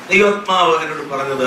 ദൈവാത്മാവ് എന്നോട് പറഞ്ഞത്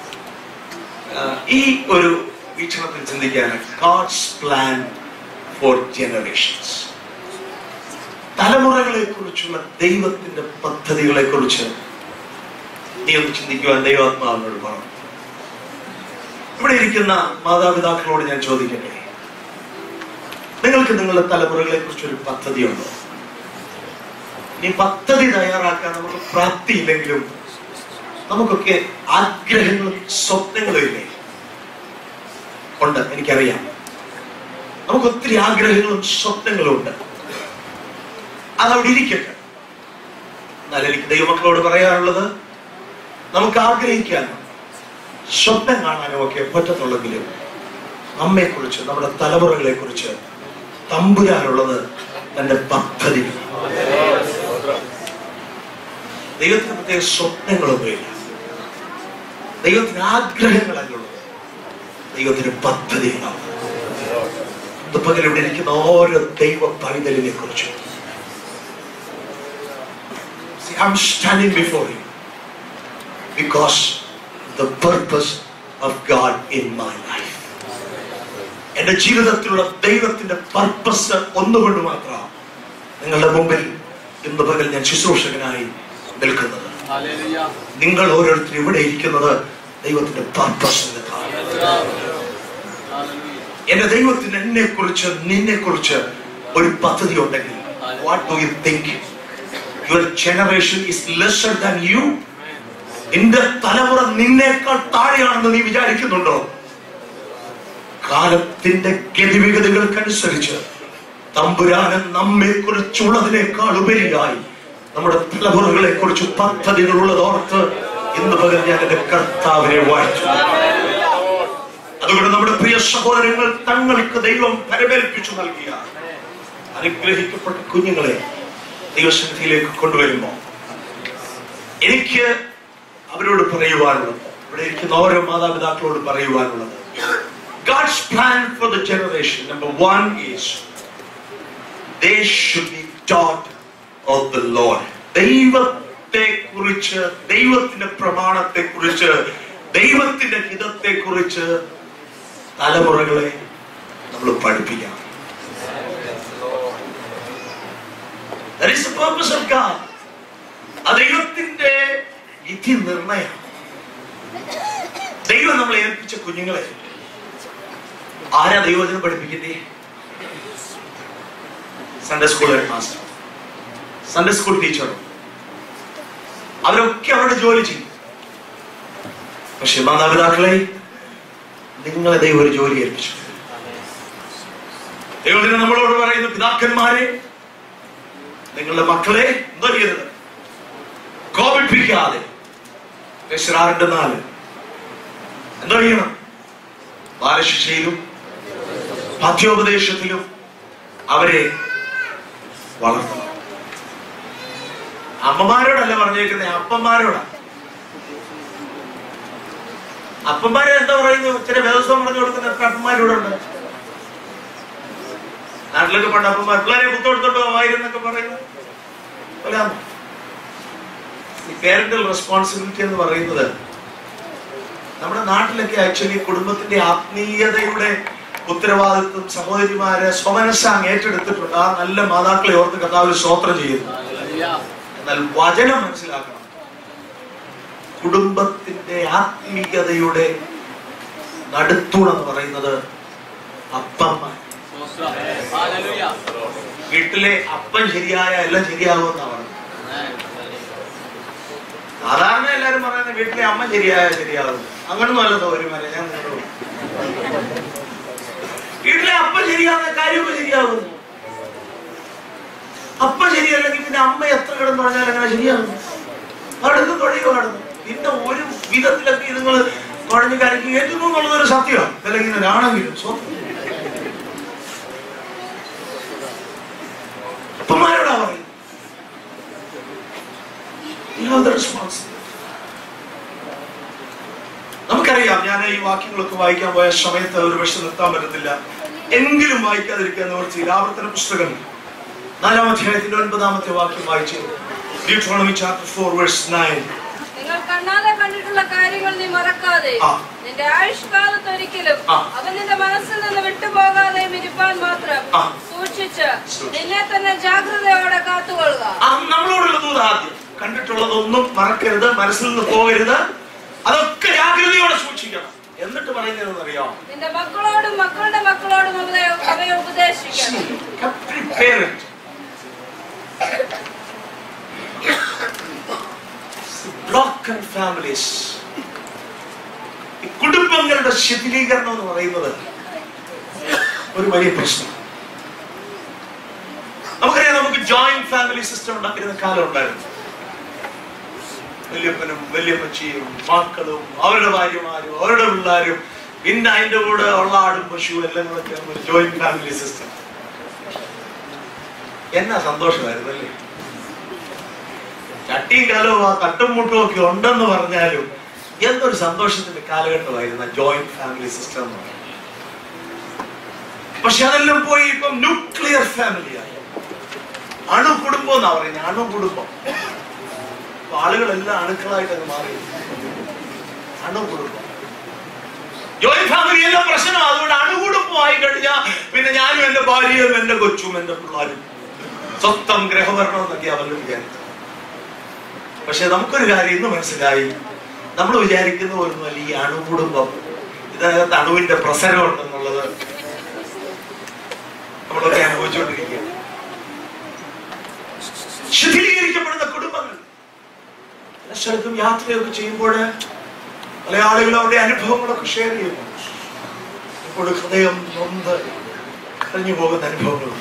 ഈ ഒരു വീക്ഷണത്തിൽ ചിന്തിക്കാനാണ്. God's plan for generations. തലമുറകളെ കുറിച്ചുള്ള ദൈവത്തിന്റെ പദ്ധതികളെ കുറിച്ച് നീ ഒന്ന് ചിന്തിക്കുവാൻ ദൈവാത്മാവിനോട് പറഞ്ഞു. ഇവിടെ ഇരിക്കുന്ന മാതാപിതാക്കളോട് ഞാൻ ചോദിക്കട്ടെ, നിങ്ങൾക്ക് നിങ്ങളുടെ തലമുറകളെ കുറിച്ചൊരു പദ്ധതിയുണ്ടോ? ഈ പദ്ധതി തയ്യാറാക്കാൻ നമുക്ക് പ്രാപ്തിയില്ലെങ്കിലും നമുക്കൊക്കെ ആഗ്രഹങ്ങളും സ്വപ്നങ്ങളും ഇല്ലേ? ഉണ്ട്, എനിക്കറിയാം. നമുക്ക് ഒത്തിരി ആഗ്രഹങ്ങളും സ്വപ്നങ്ങളും ഉണ്ട്. അതവിടെ ഇരിക്കട്ടെ. എന്നാൽ എനിക്ക് ദൈവമക്കളോട് പറയാനുള്ളത്, നമുക്ക് ആഗ്രഹിക്കാനും സ്വപ്നം കാണാനും ഒക്കെ പറ്റത്തുള്ളെങ്കിലും നമ്മെക്കുറിച്ച്, നമ്മുടെ തലമുറകളെ കുറിച്ച് തമ്പുരാനുള്ളത് തന്റെ പദ്ധതി. ദൈവത്തിന് പ്രത്യേക സ്വപ്നങ്ങളൊന്നുമില്ല, ദൈവത്തിന് ആഗ്രഹങ്ങളല്ലുള്ളത്, ദൈവത്തിന് പദ്ധതികളാണ്. പകൽ ഇവിടെ ഇരിക്കുന്ന ഓരോ ദൈവ പൈതലിനെ കുറിച്ചും I'm standing before you because the purpose of God in my life. എന്റെ ജീവിതത്തിലുള്ള ദൈവത്തിന്റെ പർപ്പസ് ഒന്നുകൊണ്ട് മാത്രമാണ് നിങ്ങളുടെ മുമ്പിൽ ഇന്ന് പകൽ ഞാൻ ശുശ്രൂഷകനായി നിൽക്കുന്നത്. നിങ്ങൾ ഓരോരുത്തരും ഇവിടെ ഇരിക്കുന്നത് ദൈവത്തിന്റെ പർപ്പസ്. എന്റെ ദൈവത്തിന് എന്നെ കുറിച്ച്, നിന്നെ കുറിച്ച് ഒരു പദ്ധതി ഉണ്ടെങ്കിൽ, what do you think? Your generation is lesser than you. നിന്റെ തലമുറ നിന്നേക്കാൾ താഴെയാണെന്ന് നീ വിചാരിക്കുന്നുണ്ടോ? കാലത്തിന്റെ ഗതിവിഗതികൾക്കനുസരിച്ച് തമ്പുരാന് നമ്മെ കുറിച്ചുള്ളതിനേക്കാൾ ഉപരിയായി നമ്മുടെ തലമുറകളെ കുറിച്ച് പദ്ധതികൾ ഉള്ളതോർത്ത് ഇന്ന് പകൽ ഞാൻ എന്റെ കർത്താവിനെ വാഴ്ത്തുന്നു. അതുകൊണ്ട് നമ്മുടെ പ്രിയ സഹോദരങ്ങൾ തങ്ങൾക്ക് ദൈവം പരമേൽപ്പിച്ചു നൽകിയ അനുഗ്രഹിക്കപ്പെട്ട കുഞ്ഞുങ്ങളെ ദൈവസന്നിധിയിലേക്ക് കൊണ്ടുവരുമ്പോൾ എനിക്ക് അവരോട് പറയുവാനുള്ളത്, ഇവിടെ ഇരിക്കുന്ന ഓരോ മാതാപിതാക്കളോട് പറയുവാനുള്ളത്, God's plan for the generation, number one is they should be taught of the Lord. ദൈവത്തെ കുറിച്ച്, ദൈവത്തിന്റെ പ്രമാണത്തെ കുറിച്ച്, ദൈവത്തിന്റെ ഹിതത്തെ കുറിച്ച് തലമുറകളെ നമ്മൾ പഠിപ്പിക്കണം. That is the purpose of God. ദൈവത്തിന്റെ വിധി നിർണയം. ദൈവം നമ്മളെ ഏൽപ്പിച്ച കുഞ്ഞുങ്ങളെ ആരാ ദൈവത്തിനെ പഠിപ്പിക്കുന്നേ? Sunday school head master, Sunday school teacher, അവരൊക്കെ അവരുടെ ജോലി ചെയ്യും. പക്ഷെ മാതാപിതാക്കളെ നിങ്ങളെ ദൈവം ഒരു ജോലി ഏൽപ്പിച്ചു. ദൈവത്തിന് നമ്മളോട് പറയുന്നു, പിതാക്കന്മാരെ നിങ്ങളുടെ മക്കളെ എന്താ ചെയ്യരുത്? കോപിപ്പിക്കാതെ. 6:4 എന്താ ചെയ്യണം? ബാലശിക്ഷയിലും പാഠ്യോപദേശത്തിലും അവരെ വളർത്തണം. അമ്മമാരോടല്ല പറഞ്ഞേക്കുന്നത്, അപ്പന്മാരോടാ. അപ്പന്മാരെ എന്താ പറയുന്നു? ചില വ്യവസ്ഥ പറഞ്ഞു കൊടുക്കുന്ന എത്ര അപ്പന്മാരോടുണ്ട് നാട്ടിലൊക്കെ? പണ്ട് അപ്പന്മാർ പിള്ളേരെ പുത്തോടുത്തോട്ടോ വായിരുന്നൊക്കെ പറയുന്നത്. ഈ പേരന്റൽ റെസ്പോൺസിബിലിറ്റി എന്ന് പറയുന്നത് നമ്മുടെ നാട്ടിലൊക്കെ ആക്ച്വലി കുടുംബത്തിന്റെ ആത്മീയതയുടെ ഉത്തരവാദിത്വം സഹോദരിമാരെ സ്വമനസ്സാങ് ഏറ്റെടുത്തിട്ടുണ്ട്. ആ നല്ല മാതാക്കളെ ഓർത്ത് കർത്താവിൽ സ്തോത്രം ചെയ്യുന്നു. എന്നാൽ വചനം മനസ്സിലാക്കണം, കുടുംബത്തിന്റെ ആത്മീയതയുടെ നടുത്തൂണെന്ന് പറയുന്നത് അപ്പന്മാർ. വീട്ടിലെ അപ്പൻ ശരിയായ എല്ലാം ശരിയാകുമെന്നാണ് പറയുന്നത്. സാധാരണ എല്ലാരും പറയുന്നത് വീട്ടിലെ അമ്മ ശരിയായ ശരിയാകും. അങ്ങനൊന്നും അല്ല സൗകര്യമാരെ. ഞാൻ വീട്ടിലെ അപ്പൻ ശരിയാകുന്ന കാര്യമൊക്കെ ശരിയാകുന്നു. അപ്പ ശരിയല്ലെങ്കിൽ പിന്നെ അമ്മ എത്ര കിടന്ന് പറഞ്ഞാൽ അങ്ങനെ ശരിയാകുന്നു. അടുത്ത് തൊഴിൽ കാണുന്നു. പിന്നെ ഒരു വിധത്തിലൊക്കെ നിങ്ങൾ കുഴഞ്ഞ് കരക്കി കയറ്റുന്നു എന്നുള്ളതൊരു സത്യമാണ്. അല്ലെങ്കിൽ ഒരാണെങ്കിലും അപ്പന്മാരോടാ പറയും. നമുക്കറിയാം, ഞാൻ ഈ വാക്യങ്ങളൊക്കെ വായിക്കാൻ പോയ സമയത്ത് ഒരു പക്ഷെ നിർത്താൻ പറ്റത്തില്ല, എങ്കിലും വായിക്കാതിരിക്കാൻ നിവർത്തിയില്ല. ആവർത്തന പുസ്തകം 4-ാം അധ്യായത്തിന്റെ 9-ാമത്തെ വാക്യം വായിച്ചു. Deuteronomy chapter 4 verse 9. നിങ്ങൾ കണ്ണാലെ കണ്ടിട്ടുള്ള കാര്യങ്ങൾ നീ മറക്കാതെ നിന്റെ ആയുഷ്കാലത്ത് ഒരിക്കലും അവൻ നിന്റെ മനസ്സിൽ നിന്ന് വിട്ടുപോകാതെ ഇരിപ്പാൻ മാത്രം സൂക്ഷിച്ച് നിന്നെ തന്നെ ജാഗ്രതയോടെ കാത്തുകൊള്ളുക. നമ്മളോടുള്ള ദൂത് ആദ്യം കണ്ടിട്ടുള്ളതൊന്നും മറക്കരുത്, മനസ്സിൽ നിന്ന് പോകരുത്, അതൊക്കെ ജാഗ്രതയോടെ സൂക്ഷിക്കണം. എന്നിട്ട് പറയുന്നതെന്ന് അറിയാം, നിന്റെ മക്കളോടും മക്കളുടെ മക്കളോടും അവയെ ഉപദേശിക്കണം. Broken families, കുടുംബങ്ങളുടെ ശിഥിലീകരണം എന്ന് പറയുന്നത് ഒരു വലിയ പ്രശ്നം. നമുക്കറിയാം, നമുക്ക് ജോയിന്റ് ഫാമിലി സിസ്റ്റം ഉണ്ടാക്കിയിരുന്ന കാലം ഉണ്ടായിരുന്നു. വല്യപ്പനും വല്യപ്പച്ചിയും മക്കളും അവരുടെ ഭാര്യമാരും അവരുടെ പിള്ളേരും പിന്നെ അതിന്റെ കൂടെ ഉള്ള ആടും പശുവും എല്ലാം കൂടെ ചേർന്ന് ഒരു ജോയിന്റ് ഫാമിലി സിസ്റ്റം. എന്നാ സന്തോഷമായിരുന്നു അല്ലേ? ചട്ടിയും കലവും ആ തട്ടും മുട്ടും ഒക്കെ ഉണ്ടെന്ന് പറഞ്ഞാലും എന്തൊരു സന്തോഷത്തിന്റെ കാലഘട്ടമായിരുന്നു ജോയിന്റ് ഫാമിലി സിസ്റ്റം എന്ന് പറയുന്നത്. പക്ഷെ അതെല്ലാം പോയി ഇപ്പം ന്യൂക്ലിയർ ഫാമിലിയായി. അണു കുടുംബം എന്നാ പറയുന്നത്, അണു കുടുംബം. ആളുകളെല്ലാം അണുക്കളായിട്ടങ്ങ് മാറി. അണു കുടുംബം, ജോയിന്റ് ഫാമിലി എല്ലാം പ്രശ്നം. അതുകൊണ്ട് അണുകുടുംബമായി കഴിഞ്ഞാൽ പിന്നെ ഞാനും എന്റെ ഭാര്യയും എന്റെ കൊച്ചും എന്റെ പിള്ളേരും സ്വന്തം ഗ്രഹഭരണം എന്നൊക്കെ അവരുടെ വിചാരിച്ചു. പക്ഷെ നമുക്കൊരു കാര്യം ഇന്ന് മനസ്സിലായി, നമ്മൾ വിചാരിക്കുന്ന പോലൊന്നുമല്ല ഈ അണുകുടുംബം. ഇതിനകത്ത് അണുവിന്റെ പ്രസരം ഉണ്ടെന്നുള്ളത് നമ്മളൊക്കെ അനുഭവിച്ചുകൊണ്ടിരിക്കുകയാണ്. ശിഥിലീകരിക്കപ്പെടുന്ന കുടുംബങ്ങൾ. പല സ്ഥലത്തും യാത്രയൊക്കെ ചെയ്യുമ്പോൾ പല ആളുകളും അവരുടെ അനുഭവങ്ങളൊക്കെ ഷെയർ ചെയ്യുന്നു. ഇപ്പോൾ ഹൃദയം നൊന്ത് കരഞ്ഞു പോകുന്ന അനുഭവങ്ങളുണ്ട്.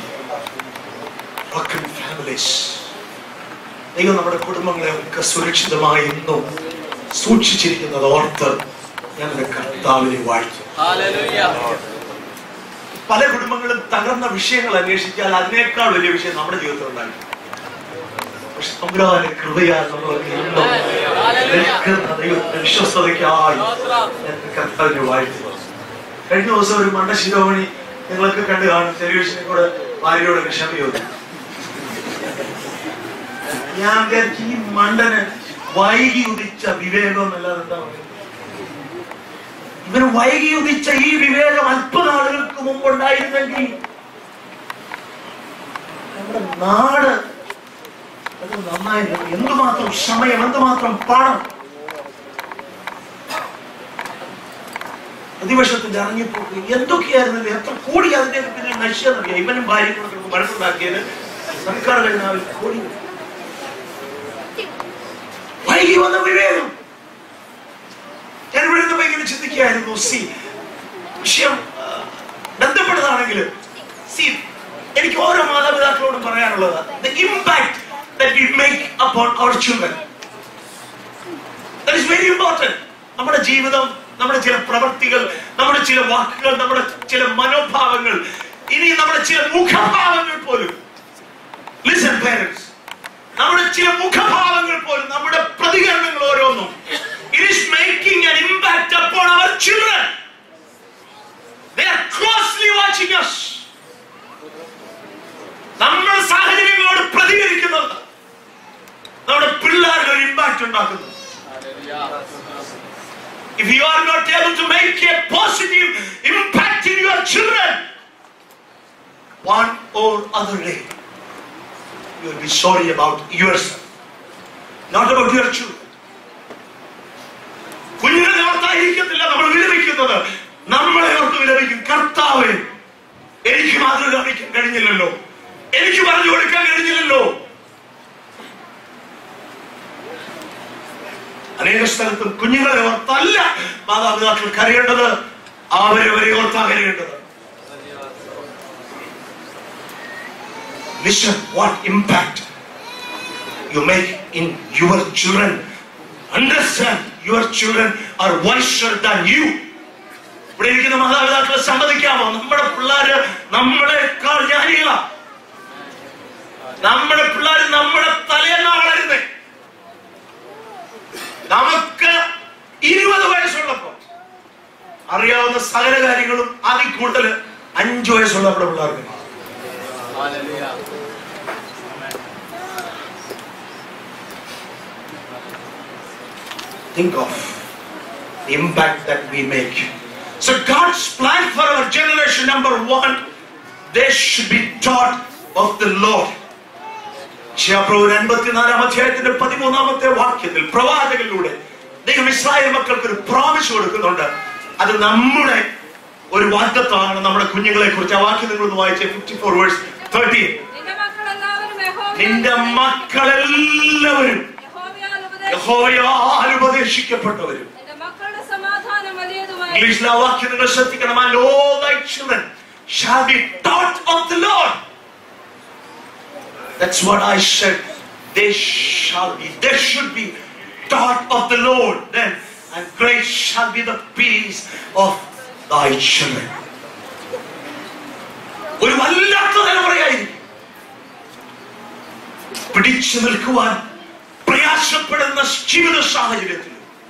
ദൈവം നമ്മുടെ കുടുംബങ്ങളെ ഒക്കെ സുരക്ഷിതമായി ഇന്നും സൂക്ഷിച്ചിരിക്കുന്നത് ഓർത്ത് ഞാൻ കർത്താവിനെ വാഴ്ത്തും. പല കുടുംബങ്ങളും തകർന്ന വിഷയങ്ങൾ അന്വേഷിച്ചാൽ അതിനേക്കാൾ വലിയ വിഷയം നമ്മുടെ ജീവിതത്തിൽ ഉണ്ടായി. പക്ഷെ തമ്പുരാന്റെ കൃപയാൽ നമ്മളൊക്കെ ദൈവത്തിന്റെ വിശ്വസ്തതയ്ക്കായി കർത്താവിനെ വാഴ്ത്തുക. കഴിഞ്ഞ ദിവസം ഒരു മണ്ട ശിരോമണി നിങ്ങളൊക്കെ കണ്ടു കാണും, ടെലിവിഷനിൽ കൂടെ ഭാര്യയോട് ക്ഷമ ചോദിച്ചു. ഞാൻ വിചാരിച്ചു ഈ മണ്ടന് വൈകി ഉദിച്ച വിവേകം അല്ലാതെ എന്താ പറയുന്നത്? ഇവന് വൈകി ഉദിച്ച ഈ വിവേകം അല്പനാളുകൾക്ക് മുമ്പ് ഉണ്ടായിരുന്നെങ്കിൽ നമ്മുടെ നാട് അത് നന്നായിരുന്നു. എന്തുമാത്രം സമയം, എന്തുമാത്രം പണം പ്രതിപക്ഷത്തിന്റെ ഇറങ്ങിപ്പോക്ക് എന്തൊക്കെയായിരുന്നില്ല, എത്ര കോടി അതിന്റെ പിന്നിൽ നശിച്ചെന്നറിയാം. ഇവനും ഭാര്യയും വഴക്കുണ്ടാക്കിയത് സർക്കാർ കഴിഞ്ഞാൽ കോടി. വൈകി വന്ന വിവേകം. ഞാൻ ഇവിടെ നിന്ന് ഭയങ്കര ചിന്തിക്കുകയായിരുന്നു. വിഷയം ബന്ധപ്പെട്ടതാണെങ്കിൽ എനിക്ക് ഓരോ മാതാപിതാക്കളോടും പറയാനുള്ളത്, the impact that we make upon our children, that is very important. നമ്മുടെ ജീവിതം, നമ്മുടെ ചില പ്രവൃത്തികൾ, നമ്മുടെ ചില വാക്കുകൾ, നമ്മുടെ ചില മനോഭാവങ്ങൾ, ഇനി നമ്മുടെ ചില മുഖഭാവങ്ങൾ പോലും, listen parents, നമ്മുടെ ചില മുഖഭാവങ്ങൾ പോലും, നമ്മുടെ പ്രതികരണങ്ങൾ ഓരോന്നും, it is making an impact upon our children. They are closely watching us. നമ്മൾ സാഹചര്യങ്ങളോട് പ്രതികരിക്കുന്നത് നമ്മുടെ പിള്ളേർക്ക് ഒരു ഇമ്പാക്ട് ഉണ്ടാക്കുന്നു. If you are not able to make a positive impact in your children, one or other day you will be sorry about yourself, not about your children. കുഞ്ഞിനെ ഓർത്തായിരിക്കത്തില്ല നമ്മൾ വിലപിക്കുന്നത്, നമ്മളെ ഓർത്ത് വിലപിക്കും. കർത്താവേ, എനിക്ക് മാതൃക കാണിക്കാൻ കഴിഞ്ഞില്ലല്ലോ, എനിക്ക് പറഞ്ഞു കൊടുക്കാൻ കഴിഞ്ഞില്ലല്ലോ. അനേക സ്ഥലത്തും കുഞ്ഞുങ്ങളെ ഓർത്തല്ല മാതാപിതാക്കൾ കരയേണ്ടത്, അവരെ ഓർത്താ കരയേണ്ടത്. Listen, what impact you make in your children. Understand, your children are wiser than you. ഇവിടെ ഇരിക്കുന്ന മാതാപിതാക്കളെ സമ്മതിക്കാമോ? നമ്മുടെ പിള്ളേര് നമ്മളെക്കാൾ ജ്ഞാനികളാ. നമ്മുടെ പിള്ളേർ നമ്മുടെ തലേന്നാ വളരുന്നേ. നമുക്ക് 20 വയസ്സുള്ളപ്പോ അറിയാവുന്ന സകല കാര്യങ്ങളും അതിൽ കൂടുതൽ 5 വയസ്സുള്ള നമ്മുടെ പിള്ളേർക്ക്. think of the impact that we make. So God's plan for our generation, number one, they should be taught of the Lord. യശയ്യാപ്രവചനം 54-ാം അധ്യായത്തിന്റെ 13-ാമത്തെ വാക്യത്തിൽ പ്രവാചകനിലൂടെ ദൈവം ഇസ്രായേൽ മക്കൾക്ക് ഒരു പ്രോമിസ് കൊടുക്കുന്നുണ്ട്. അത് നമ്മുടെ ഒരു വാഗ്ദത്തമാണ് നമ്മുടെ കുഞ്ഞുങ്ങളെ കുറിച്ച്. ആ വാക്യം നിങ്ങളൊന്ന് വായിച്ചേ. 54:13. നിന്റെ മക്കളെല്ലാവരും യഹോവയാൽ ഉപദേശിക്കപ്പെട്ടവരും. ഇംഗ്ലീഷിലെ ആ വാക്യം നിങ്ങൾ ശ്രദ്ധിക്കണം. And all thy children shall be taught of the Lord. That's what I said. They should be taught of the Lord. Then and great shall be the peace of thy children. ഒരു വല്ലാത്ത തലമുറയായിരിക്കും. പിടിച്ചു നിൽക്കുവാൻ പ്രയാസപ്പെടുന്ന ജീവിത സാഹചര്യത്തിൽ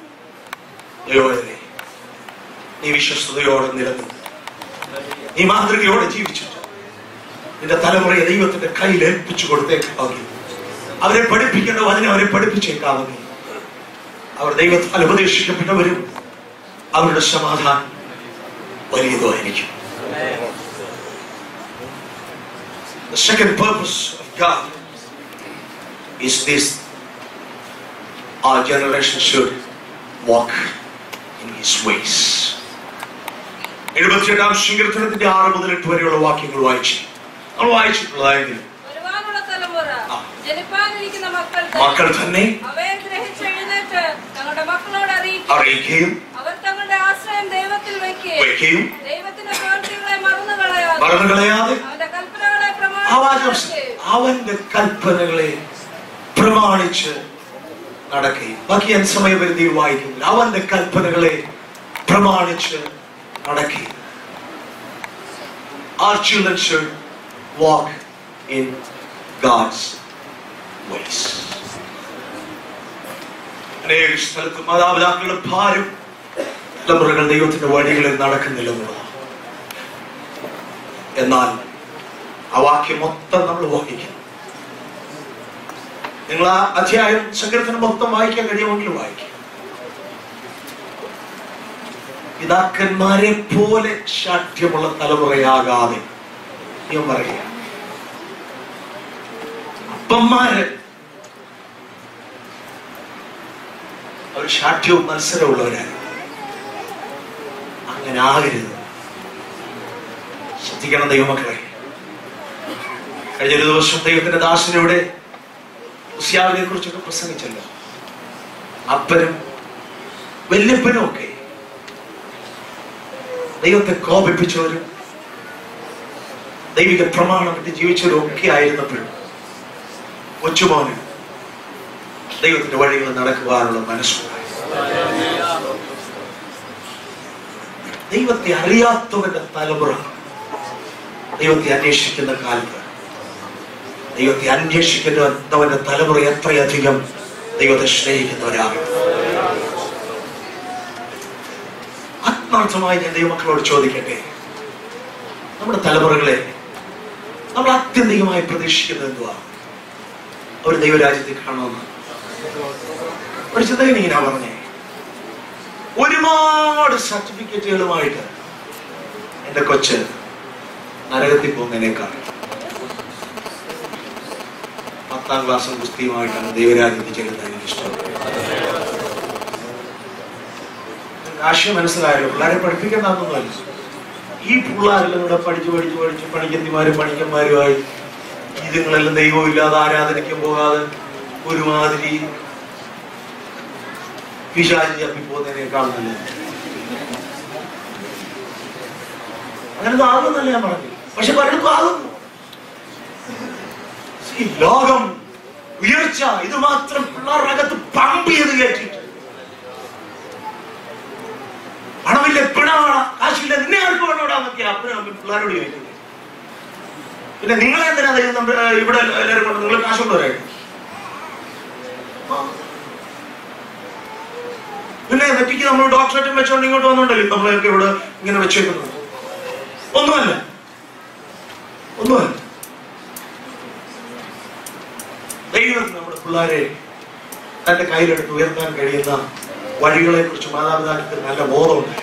നീ വിശ്വസ്തയോടെ നിലനിന്ന് നീ മാതൃകയോടെ ജീവിച്ചിട്ട് നിന്റെ തലമുറയെ ദൈവത്തിന്റെ കയ്യിൽ ഏൽപ്പിച്ചു കൊടുത്തേക്കാവുകയും അവരെ പഠിപ്പിക്കേണ്ട വചനം അവരെ പഠിപ്പിച്ചേക്കാവുകയും അവർ ദൈവത്താൽ ഉപദേശിക്കപ്പെട്ടവരും അവരുടെ സമാധാനം വലിയതായിരിക്കും. The second purpose of God is this: our generation should walk in His ways. 78-ാം സങ്കീർത്തനത്തിന്റെ 6 മുതൽ 8 വരെയുള്ള വാക്യങ്ങൾ വായിച്ചു. നമ്മൾ വായിച്ചിട്ടുള്ളതായെങ്കിൽ മക്കൾ തന്നെ അറിയിക്കുകയും അവർ തങ്ങളുടെ ആശ്രയം ദൈവത്തിൽ വയ്ക്കുകയും മറന്നുകളയാതെ അവന്റെ കൽപ്പനകളെ പ്രമാണിച്ച് നടക്കുകയും. ബാക്കി ഞാൻ സമയപരിധിയിൽ വായിക്കുന്നില്ല. അവന്റെ കൽപ്പനകളെ പ്രമാണിച്ച് നടക്കുകയും. Our children should walk in God's ways. അനേക സ്ഥലത്ത് മാതാപിതാക്കളുടെ ഭാരം തലമുറകൾ ദൈവത്തിന്റെ വഴികളിൽ നടക്കുന്നില്ല എന്നുള്ളതാണ്. എന്നാൽ ആ വാക്യം മൊത്തം നമ്മൾ വായിക്കണം. നിങ്ങൾ ആ അധ്യായം സങ്കീർത്തനം മൊത്തം വായിക്കാൻ കഴിയുമെങ്കിൽ വായിക്കാം. പിതാക്കന്മാരെ പോലെ ശാഠ്യമുള്ള തലമുറയാകാതെ ഞാൻ പറയുക, അപ്പന്മാര് അവർ ശാഠ്യവും മത്സരമുള്ളവരാണ്. അങ്ങനെ ആകരുത്. ശ്രദ്ധിക്കണം ദൈവമക്കളെ. കഴിഞ്ഞൊരു ദിവസം ദൈവത്തിന്റെ ദാസനയുടെ ഉസ്യാവിനെ കുറിച്ചൊക്കെ പ്രസംഗിച്ചല്ലോ. അപ്പനും വല്യപ്പനും ഒക്കെ ദൈവത്തെ കോപിപ്പിച്ചവരും ദൈവിക പ്രമാണം വിട്ട് ജീവിച്ചവരും ഒക്കെ ആയിരുന്നപ്പോഴും കൊച്ചുമോന് ദൈവത്തിന്റെ വഴികൾ നടക്കുവാനുള്ള മനസ്സുണ്ടായി. ദൈവത്തെ അറിയാത്തവന്റെ തലമുറ ദൈവത്തെ അന്വേഷിക്കുന്ന കാലത്ത് ദൈവത്തെ അന്വേഷിക്കുന്നവന്റെ തലമുറ എത്രയധികം ദൈവത്തെ സ്നേഹിക്കുന്നവരാകും. ആത്മാർത്ഥമായി ഞാൻ ദൈവമക്കളോട് ചോദിക്കട്ടെ, നമ്മുടെ തലമുറകളെ നമ്മൾ ആത്യന്തികമായി പ്രതീക്ഷിക്കുന്നത് എന്തുവാ? അവർ ദൈവരാജ്യത്തിൽ കാണുമെന്ന് ഒരു ചിന്തകൻ ഇങ്ങനെ പറഞ്ഞേ, ഒരുപാട് സർട്ടിഫിക്കറ്റുകളുമായിട്ട് എന്റെ കൊച്ച് നരകത്തിൽ പോകുന്നതിനേക്കാൾ 10ാം ക്ലാസ്സും പുസ്തകമായിട്ടാണ് ദൈവരാജ്യത്തിൽ ചെല്ലുന്നത് എനിക്കിഷ്ടം. ആശയം മനസ്സിലായല്ലോ. പിള്ളേരെ പഠിപ്പിക്കേണ്ടതൊന്നുമല്ല. ഈ പിള്ളേരെല്ലാം കൂടെ പഠിച്ച് പണിക്കന്തിമാരും പണിക്കന്മാരുമായി ഇതുങ്ങളെല്ലാം ദൈവം ഇല്ലാതെ ആരാധനയ്ക്കും പോകാതെ ഒരുമാതിരി പിശാചി ചപ്പിപ്പോകുന്നതിനേക്കാൾ നല്ലത്. അങ്ങനത്തെ ആകുന്നല്ല ഞാൻ പറഞ്ഞു. പക്ഷെ പലർക്കും ആകുന്നു. ഈ ലോകം ഉയർച്ച ഇത് മാത്രം പിള്ളേരുടെ അകത്ത് പമ്പ് ചെയ്ത് കയറ്റിട്ട് പണമില്ല, പിണമാണ്, കാശില്ല, നിന്നെ ആർക്ക് വേണോടാന്നൊക്കെ അപ്പനും പിള്ളേരോട് ചോദിക്കുന്നത്. പിന്നെ നിങ്ങളെ എന്തിനാ ഇവിടെ എല്ലാവരും കൊണ്ട് നിങ്ങൾ കാശുള്ളവരായിട്ട്? പിന്നെ നെറ്റിക്ക് നമ്മൾ ഡോക്ടറേറ്റും വെച്ചോണ്ട് ഇങ്ങോട്ട് വന്നോണ്ടല്ലോ നമ്മളൊക്കെ ഇവിടെ ഇങ്ങനെ വെച്ചേക്കുന്നത്. ഒന്നുമല്ല. ദൈവം നമ്മുടെ പിള്ളേരെ തന്റെ കയ്യിലെടുത്ത് ഉയർത്താൻ കഴിയുന്ന വഴികളെ കുറിച്ച് മാതാപിതാക്കൾക്ക് നല്ല ബോധമുണ്ട്.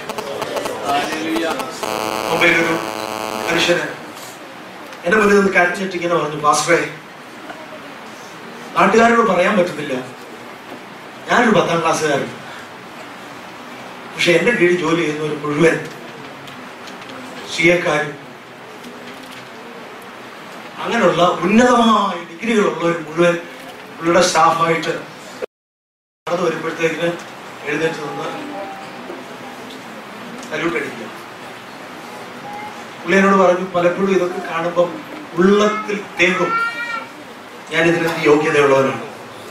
മൊബൈലൊരു മനുഷ്യന് എന്റെ മുന്നിൽ നിന്ന് കരഞ്ഞിട്ട് ഇങ്ങനെ പറഞ്ഞു, പാസ്റ്ററേ, നാട്ടുകാരോട് പറയാൻ പറ്റത്തില്ല, ഞാനൊരു 10ാം ക്ലാസ്സുകാരൻ, പക്ഷെ എന്റെ കീഴിൽ ജോലി ചെയ്യുന്നവർ മുഴുവൻ CA-ക്കാരും അങ്ങനെയുള്ള ഉന്നതമായ ഡിഗ്രികളുള്ളവർ മുഴുവൻ പുള്ളിയുടെ സ്റ്റാഫായിട്ട് നടന്നു വരുമ്പോഴത്തേക്കിന് എഴുന്നേറ്റ് നിന്ന് സല്യൂട്ട് അടിക്കുക. പുള്ളി എന്നോട് പറഞ്ഞു, പലപ്പോഴും ഇതൊക്കെ കാണുമ്പം ഉള്ളത്തിൽ തേക്കും, ഞാൻ ഇതിനെന്ത് യോഗ്യതയുള്ളവനാണ്.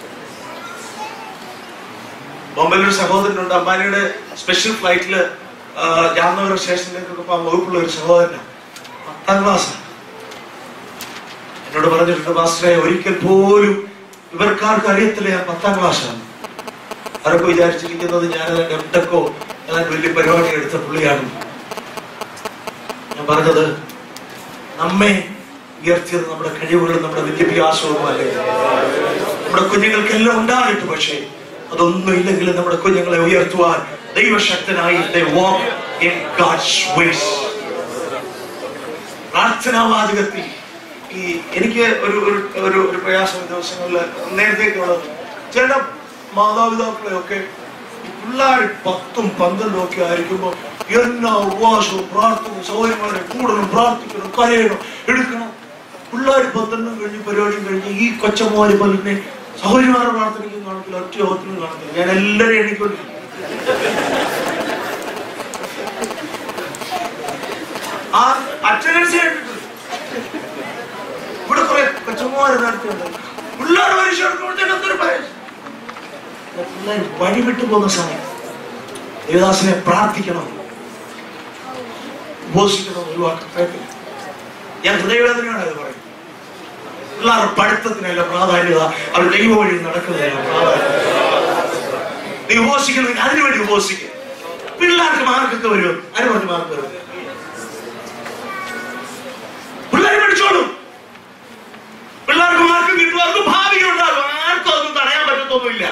ബോംബെയിലൊരു സഹോദരനുണ്ട്, അംബാനിയുടെ സ്പെഷ്യൽ ഫ്ലൈറ്റില് ജാംനഗർ സ്റ്റേഷനിലേക്കൊക്കെ പോകാൻ വകുപ്പുള്ള ഒരു സഹോദരനാണ്. 10ാം ക്ലാസ്. എന്നോട് പറഞ്ഞിട്ടുണ്ട്, പാസ്റ്ററെ, ഒരിക്കൽ പോലും ഇവർക്കാർക്ക് അറിയത്തില്ല ഞാൻ 10ാം ക്ലാസ്സാണ്. അവരൊക്കെ വിചാരിച്ചിരിക്കുന്നത് ഞാൻ എംടെക്കോ ഞാൻ വലിയ പരിപാടി എടുത്ത പുള്ളിയാണ്. ഞാൻ പറഞ്ഞത്, നമ്മെ ഉയർത്തിയത് നമ്മുടെ കഴിവുകളും നമ്മുടെ വിദ്യാഭ്യാസവും അല്ലേ. നമ്മുടെ കുഞ്ഞുങ്ങൾക്കെല്ലാം ഉണ്ടാകട്ടെ, പക്ഷേ അതൊന്നും ഇല്ലെങ്കിലും നമ്മുടെ കുഞ്ഞുങ്ങളെ ഉയർത്തുവാൻ ദൈവശക്തനായി പ്രാർത്ഥനാവാചകത്തിൽ ഈ എനിക്ക് ഒരു പ്രയാസം ദിവസങ്ങളിൽ നേരത്തേക്കുള്ളത്, ചില മാതാപിതാക്കളെയൊക്കെ പിള്ളേർ 10ഉം 12ഉം ഒക്കെ ആയിരിക്കുമ്പോ എന്നാ ഉപവാസവും പ്രാർത്ഥനയും സൗകര്യങ്ങളെ കൂടണം, പ്രാർത്ഥിക്കണം, കരയണം, എടുക്കണം. പിള്ളേർ 12ഉം കഴിഞ്ഞ് പരിപാടിയും കഴിഞ്ഞ് ഈ കൊച്ചമ്മമാര് പലതിനെ സൗകര്യമാരുടെ പ്രാർത്ഥനയ്ക്കും കാണത്തില്ല, ഒറ്റ യോഗത്തിനും കാണത്തില്ല. ഞാൻ എല്ലാവരും എണ്ണിക്കൊണ്ടിരിക്കും. ആ അറ്റൻഡൻസ് കേട്ടിട്ടുണ്ട്. ഇവിടെ കുറെ കൊച്ചമ്മമാര് നടത്തിയുണ്ട്. പിള്ളേർ പരീക്ഷ എടുക്കുമ്പോഴത്തേക്ക് എന്തൊരു പരീക്ഷ. പിള്ളേർ വഴിവിട്ടു പോകുന്ന സമയം ദേവദാസനെ പ്രാർത്ഥിക്കണം, ഉപവസിക്കണം, ഒരു വാക്ക് പറയത്തില്ല. ഞാൻ ഹൃദയവേദനയാണ് അത് പറയുന്നത്. പിള്ളേരുടെ പഠിത്തത്തിനല്ല പ്രാധാന്യത, അവർ ദൈവ വഴി നടക്കുന്നതിനല്ല പ്രാധാന്യത. നീ ഉപവസിക്കണമെങ്കിൽ അതിനുവേണ്ടി ഉപവസിക്കുക. പിള്ളേർക്ക് മാർക്കൊക്കെ വരും, അതിന് പറഞ്ഞ് മാർക്ക് വരും. പിള്ളേർ പഠിച്ചോളും, പിള്ളേർക്ക് മാർക്ക് കിട്ടും, അവർക്ക് ഭാവിയുണ്ടാകും. ആർക്കും ഒന്നും തടയാൻ പറ്റത്തൊന്നുമില്ല.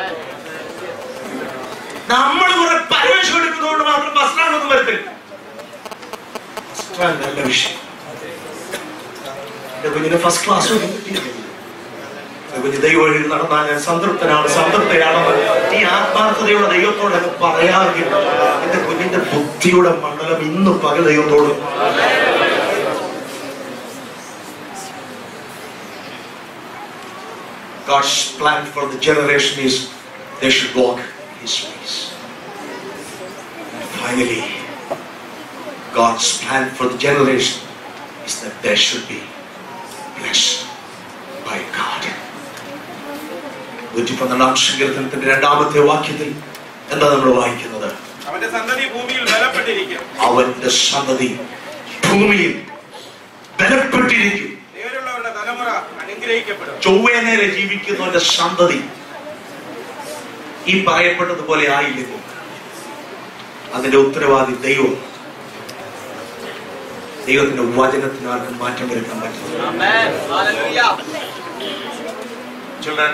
നമ്മൾ കുറെ പരവേശം എടുക്കുന്നതുകൊണ്ട് മാത്രം ഫസ്റ്റ് റാങ്ക് ഒന്നും വരത്തില്ല. ഫസ്റ്റ് റാങ്ക് നല്ല വിഷയം. എന്റെ കുഞ്ഞിന് ഫസ്റ്റ് ക്ലാസ് കുഞ്ഞ് ദൈവ വഴി നടന്നാൽ ഞാൻ സംതൃപ്തനാണ്, സംതൃപ്തയാണെന്ന് ഈ ആത്മാർത്ഥതയോടെ ദൈവത്തോടെ പറയാമെങ്കിൽ എന്റെ കുഞ്ഞിന്റെ ബുദ്ധിയുടെ മണ്ഡലം ഇന്ന് പകൽ ദൈവത്തോട്. God's plan for the generation is they should walk His ways. And finally, God's plan for the generation is that they should be blessed by God. 112-ാം സങ്കീർത്തനത്തിന്റെ 2-ാമത്തെ വാക്യത്തിൽ എന്താ നമ്മൾ വായിക്കുന്നത്? അവന്റെ സന്തതി ഭൂമിയിൽ ബലപ്പെട്ടിരിക്കും. അവന്റെ സന്തതി ഭൂമിയിൽ ബലപ്പെട്ടിരിക്കും. നേരുള്ളവരുടെ തലമുറ അനുഗ്രഹിക്കപ്പെടും. ചൊവ്വേ നേരെ ജീവിക്കുന്നവന്റെ സന്തതി ഈ പറയപ്പെട്ടതുപോലെ ആയില്ലെങ്കിൽ അതിന്റെ ഉത്തരവാദി ദൈവം. ദൈവത്തിന്റെ വചനത്തിന് ആർക്കും മാറ്റം വരുത്താൻ പറ്റില്ല. Children,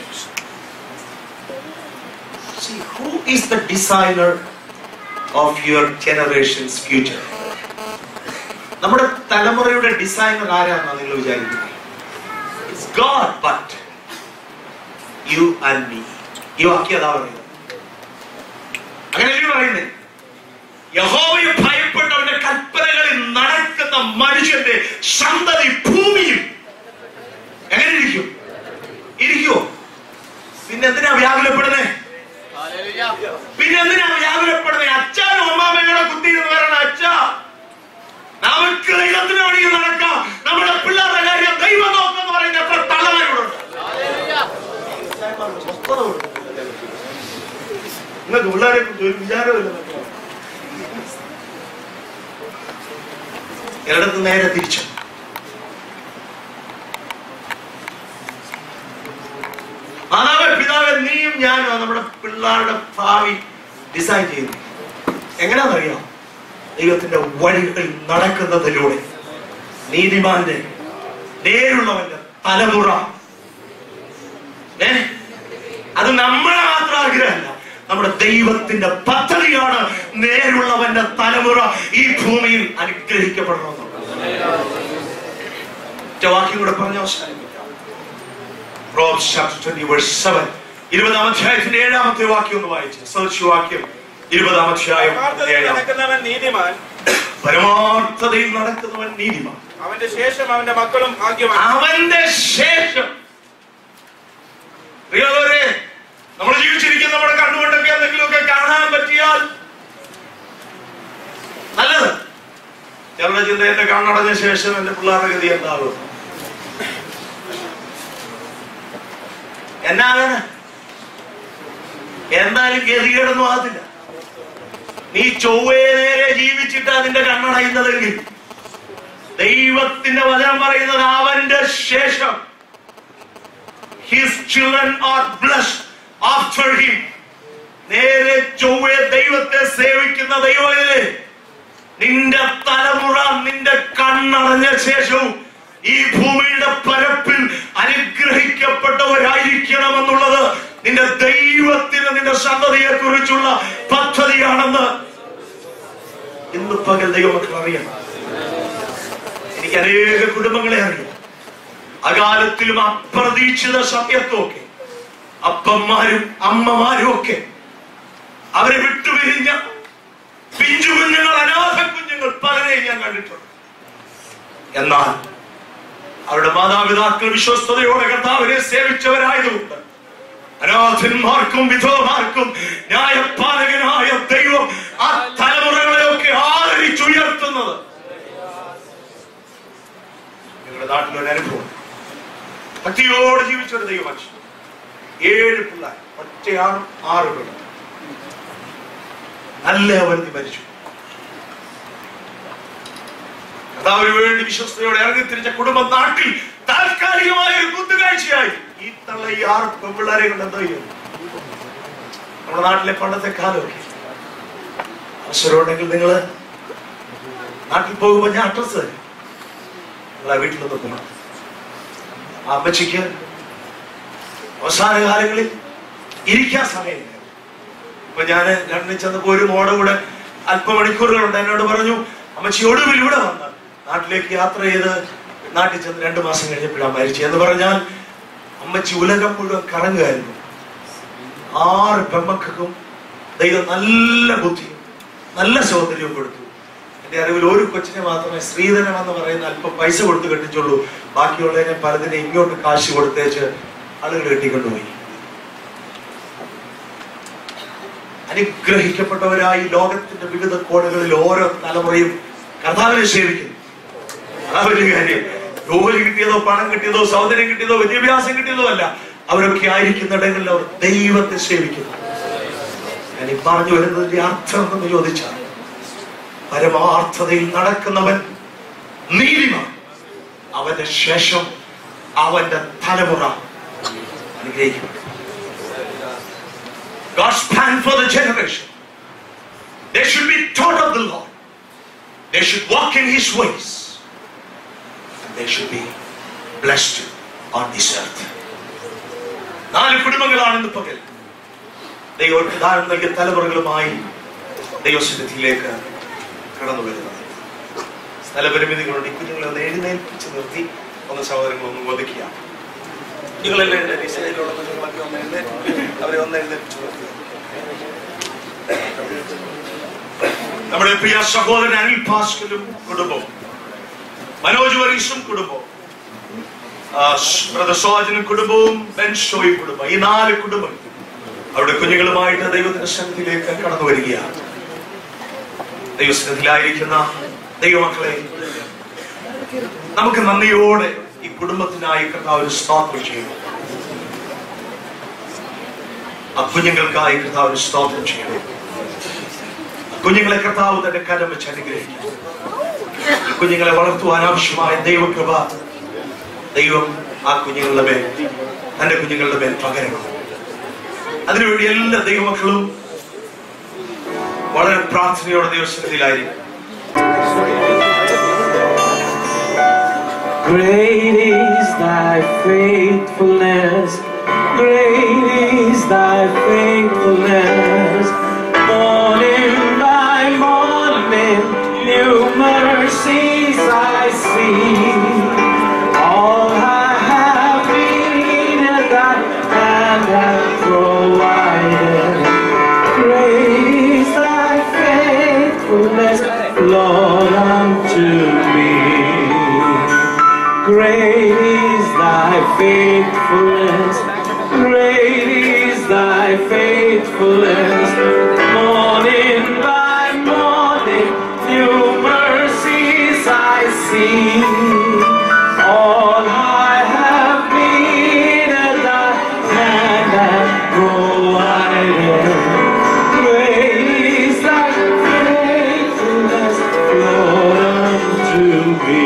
see, who is the designer of your generation's future? നമ്മുടെ തലമുറയുടെ ഡിസൈനർ ആരാണെന്നാണ് നിങ്ങൾ വിചാരിക്കുന്നത്? It's God, but you and me. ഈ വാക്യം അതാ പറയുന്നത്. അങ്ങനെയല്ലേ പറയുന്നത്? യഹോവയെ ഭയപ്പെട്ട് അവന്റെ കൽപ്പനകളിൽ നടക്കുന്ന മനുഷ്യന്റെ സന്തതി ഭൂമിയിൽ എങ്ങനെ ഇരിക്കും? ഇരിക്കുവോ? പിന്നെന്തിനാ വ്യാകുലപ്പെടുന്നേ? പിന്നെന്തിനാ വ്യാകുലപ്പെടുന്നേ? അച്ഛനും അമ്മാമ്മയുടെ കുത്തിയെന്ന് പറയണ അച്ഛ, നമുക്ക് ദൈവത്തിന് വേണ്ടി നടക്കാം, നമ്മുടെ പിള്ളേരുടെ കാര്യം ദൈവം നോക്കെന്ന് പറയുന്ന എത്ര തള്ളവരോടുണ്ട്. നിങ്ങൾക്ക് പിള്ളേരെ കുറിച്ച് ഒരു വിചാരമില്ല. ഇടത്ത് നേരെ തിരിച്ചു. മാതാവേ പിതാവേ നീയും ഞാനും നമ്മുടെ പിള്ളേരുടെ ഭാവി ഡിസൈൻ ചെയ്യുന്നു. എങ്ങനെയാണെന്നറിയാം? ദൈവത്തിന്റെ വഴികളിൽ നടക്കുന്നതിലൂടെ. നീതിമാന്റെ നേരുള്ളവന്റെ തലമുറ. അത് നമ്മളെ മാത്രം ആഗ്രഹമല്ല, നമ്മുടെ ദൈവത്തിന്റെ പദ്ധതിയാണ് നേരുള്ളവന്റെ തലമുറ ഈ ഭൂമിയിൽ അനുഗ്രഹിക്കപ്പെടണമെന്നുള്ളത്. വാക്യം കൂടെ പറഞ്ഞ അവസാനിപ്പിക്കാം. Proverbs chapter 20 verse 7. 20-ാം അധ്യായത്തിന്റെ 7-ാമത്തെ വാക്യം ഒന്ന് വായിച്ച്. വാക്യം 20-ാം അധ്യായം നീതിമാൻ, പരമാർത്ഥതയിൽ നടക്കുന്നവൻ നീതിമാൻ, അവന്റെ ശേഷം അവന്റെ മക്കളും ഭാഗ്യവാൻ. അവന്റെ ശേഷം നമ്മൾ ജീവിച്ചിരിക്കുന്ന നമ്മുടെ കണ്ണുകൊണ്ടൊക്കെ എന്തെങ്കിലുമൊക്കെ കാണാൻ പറ്റിയാൽ നല്ലത്. ചിലരുടെ ചിന്ത എന്റെ കണ്ണടഞ്ഞ ശേഷം എന്റെ പിള്ളേരുടെ ഗതി എന്താകും, എന്നാകാന എന്തായാലും ഗതികേടൊന്നും ആകത്തില്ല. നീ ചൊവ്വേ നേരെ ജീവിച്ചിട്ടാ നിന്റെ കണ്ണടയുന്നതെങ്കിൽ ദൈവത്തിന്റെ വചനം പറയുന്നത് അവന്റെ ശേഷം his children are blessed after him. നേരെ ചൊവ്വേ ദൈവത്തെ സേവിക്കുന്ന ദൈവമേ, നിന്റെ തലമുറ നിന്റെ കണ്ണടഞ്ഞ ശേഷവും ഈ ഭൂമിയുടെ പരപ്പിൽ അനുഗ്രഹിക്കപ്പെട്ടവരായിരിക്കണമെന്നുള്ളത് നിന്റെ ദൈവത്തിന് നിന്റെ സന്തതിയെ കുറിച്ചുള്ള പദ്ധതിയാണെന്ന് ഇന്ന് പകൽ ദൈവമക്കൾ അറിയണം. എനിക്ക് അനേക കുടുംബങ്ങളെ അറിയാം. അകാലത്തിലും അപ്രതീക്ഷിത സമയത്തുമൊക്കെ അപ്പന്മാരും അമ്മമാരും ഒക്കെ അവരെ വിട്ടുപിരിഞ്ഞ പിഞ്ചു കുഞ്ഞുങ്ങൾ, അനാഥ കുഞ്ഞുങ്ങൾ പലരെയും ഞാൻ കണ്ടിട്ടുണ്ട്. എന്നാൽ അവരുടെ മാതാപിതാക്കൾ വിശ്വസ്തയോടെ കർത്താവിനെ സേവിച്ചവരായതുകൊണ്ട് അനാഥന്മാർക്കും വിധവമാർക്കും ന്യായപാലകനായ ദൈവം ആ തലമുറകളെയൊക്കെ ആദരിച്ചുയർത്തുന്നത് നിങ്ങളുടെ നാട്ടിലൊരു അനുഭവം. ഭക്തിയോടെ ജീവിച്ചൊരു ദൈവമനുഷ്യൻ, 7 പിള്ളേർ, ഒറ്റയാളും 6 പിള്ളേർ, നല്ല അവധി മരിച്ചു. കർത്താവിന് വേണ്ടി വിശ്വസ്തയോടെ ഇറങ്ങിത്തിരിച്ച കുടുംബം നാട്ടിൽ താൽക്കാലികമായ ഒരു കുത്തുകാഴ്ചയായി. ഈ തള്ള ഈ 6 പെൺപിള്ളേരെ കൊണ്ട് എന്തോ ചെയ്യും. നമ്മുടെ നാട്ടിലെ പണ്ടത്തെ കാലമൊക്കെ അവസരമുണ്ടെങ്കിൽ നിങ്ങള് നാട്ടിൽ പോകുമ്പോ ഞാൻ അഡ്രസ് തരും, നിങ്ങളെ വീട്ടിലൊന്ന് പോകണം. ആ അമ്മച്ചിക്ക് അവസാന കാലങ്ങളിൽ ഇരിക്കാൻ സമയമില്ല. ഇപ്പൊ ഞാന് ലണ്ടനിൽ ചെന്നപ്പോ ഒരു മോടെ കൂടെ അല്പമണിക്കൂറുകളുണ്ട്. എന്നോട് പറഞ്ഞു, അമ്മച്ചി ഒടുവിൽ ഇവിടെ വന്ന നാട്ടിലേക്ക് യാത്ര ചെയ്ത് നാട്ടിൽ ചെന്ന് 2 മാസം കഴിഞ്ഞപ്പോഴാണ് മരിച്ചു എന്ന് പറഞ്ഞാൽ അമ്മച്ചി ഉലകം മുഴുവൻ കറങ്ങുകയായിരുന്നു. 6 പെമ്മക്കും ദൈവം നല്ല ബുദ്ധിയും നല്ല സൗന്ദര്യവും കൊടുത്തു. എന്റെ അറിവിൽ ഒരു കൊച്ചിനെ മാത്രമേ ശ്രീധരൻ എന്ന് പറയുന്ന അല്പം പൈസ കൊടുത്ത് കെട്ടിച്ചുള്ളൂ. ബാക്കിയുള്ളതിനെ പലതിനെ ഇങ്ങോട്ട് കാശ് കൊടുത്തേച്ച് ആളുകൾ കെട്ടിക്കൊണ്ടുപോയി. അനുഗ്രഹിക്കപ്പെട്ടവരായി ലോകത്തിന്റെ വിവിധ കോണുകളിൽ ഓരോ തലമുറയും കർത്താവിനെ സേവിക്കുന്നു. അതാ വലിയ കാര്യം. ജോലി കിട്ടിയതോ പണം കിട്ടിയതോ സൗന്ദര്യം കിട്ടിയതോ വിദ്യാഭ്യാസം കിട്ടിയതോ അല്ല. അവരൊക്കെ ആയിരിക്കുന്നിടങ്ങളിൽ അവർ ദൈവത്തെ സേവിക്കുന്നു. ഞാൻ ഈ പറഞ്ഞു വരുന്നതിന്റെ അർത്ഥം എന്ന് ചോദിച്ചാൽ, പരമാർത്ഥതയിൽ നടക്കുന്നവൻ നീതിമാൻ, അവന്റെ ശേഷം അവന്റെ തലമുറ അനുഗ്രഹിക്കപ്പെട്ടു. God's plan for the generation, they should be taught of the Lord, they should walk in his ways, and they should be blessed on this earth. 4 കുടുംബങ്ങളാണ് ഇന്ന് പകൽ ദൈവം ദാനം നൽകിയ തലമുറകളുമായി ദൈവസന്നിധിയിലേക്ക് കടന്നു വരുന്നത്. സ്ഥലപരിമിതികളുണ്ട്. ഈ കുഞ്ഞുങ്ങളെ ഒന്ന് എഴുന്നേൽപ്പിച്ച് നിർത്തി ഒന്ന് സഹോദരങ്ങളൊന്ന് ഒതുക്കുക. കുഞ്ഞുങ്ങളെല്ലാം ഡിസൈനിലുള്ള കുഞ്ഞുങ്ങളൊക്കെ അവരെ ഒന്ന് എഴുന്നേൽപ്പിച്ച് നിർത്തി. നമ്മുടെ പ്രിയ സഹോദരൻ അനിൽ ഭാസ്കരും കുടുംബവും, മനോജ് വരീഷും കുടുംബവും, ബ്രദർ സോജനും കുടുംബവും, ബെൻഷോയും കുടുംബം, ഈ 4 കുടുംബം അവരുടെ കുഞ്ഞുങ്ങളുമായിട്ട് ദൈവത്തിന്റെ സന്നിധിയിലേക്ക് കടന്നു വരികയാണ്. ദൈവസന്നിധിയിലായിരിക്കുന്ന ദൈവമക്കളെ, നമുക്ക് നന്ദിയോടെ ഈ കുടുംബത്തിനായി കർത്താവിന് സ്തോത്രം ചെയ്യുന്നു. ആ കുഞ്ഞുങ്ങൾക്കായി കർത്താവിന് സ്തോത്രം ചെയ്യുന്നു. കുഞ്ഞുങ്ങളെ കർത്താവ് തന്റെ കരം വെച്ച് അനുഗ്രഹിക്കും. കുഞ്ഞുങ്ങളെ വളർത്തുവാൻ ആവശ്യമായ ദൈവകൃപ ദൈവം ആ കുഞ്ഞുങ്ങളുടെ മേൽ, തന്റെ കുഞ്ഞുങ്ങളുടെ മേൽ പകരണം. അതിനുവേണ്ടി എല്ലാ ദൈവമക്കളും വളരെ പ്രാർത്ഥനയോടെ ദൈവസന്നിധിയിലായിരിക്കും. Great is thy faithfulness, great is thy faithfulness. Lord, unto me. Great is thy faithfulness, great is thy faithfulness. Morning by morning, new mercies I see. All I have needed, thy hand hath provided. Great is thy faithfulness, Lord, unto me.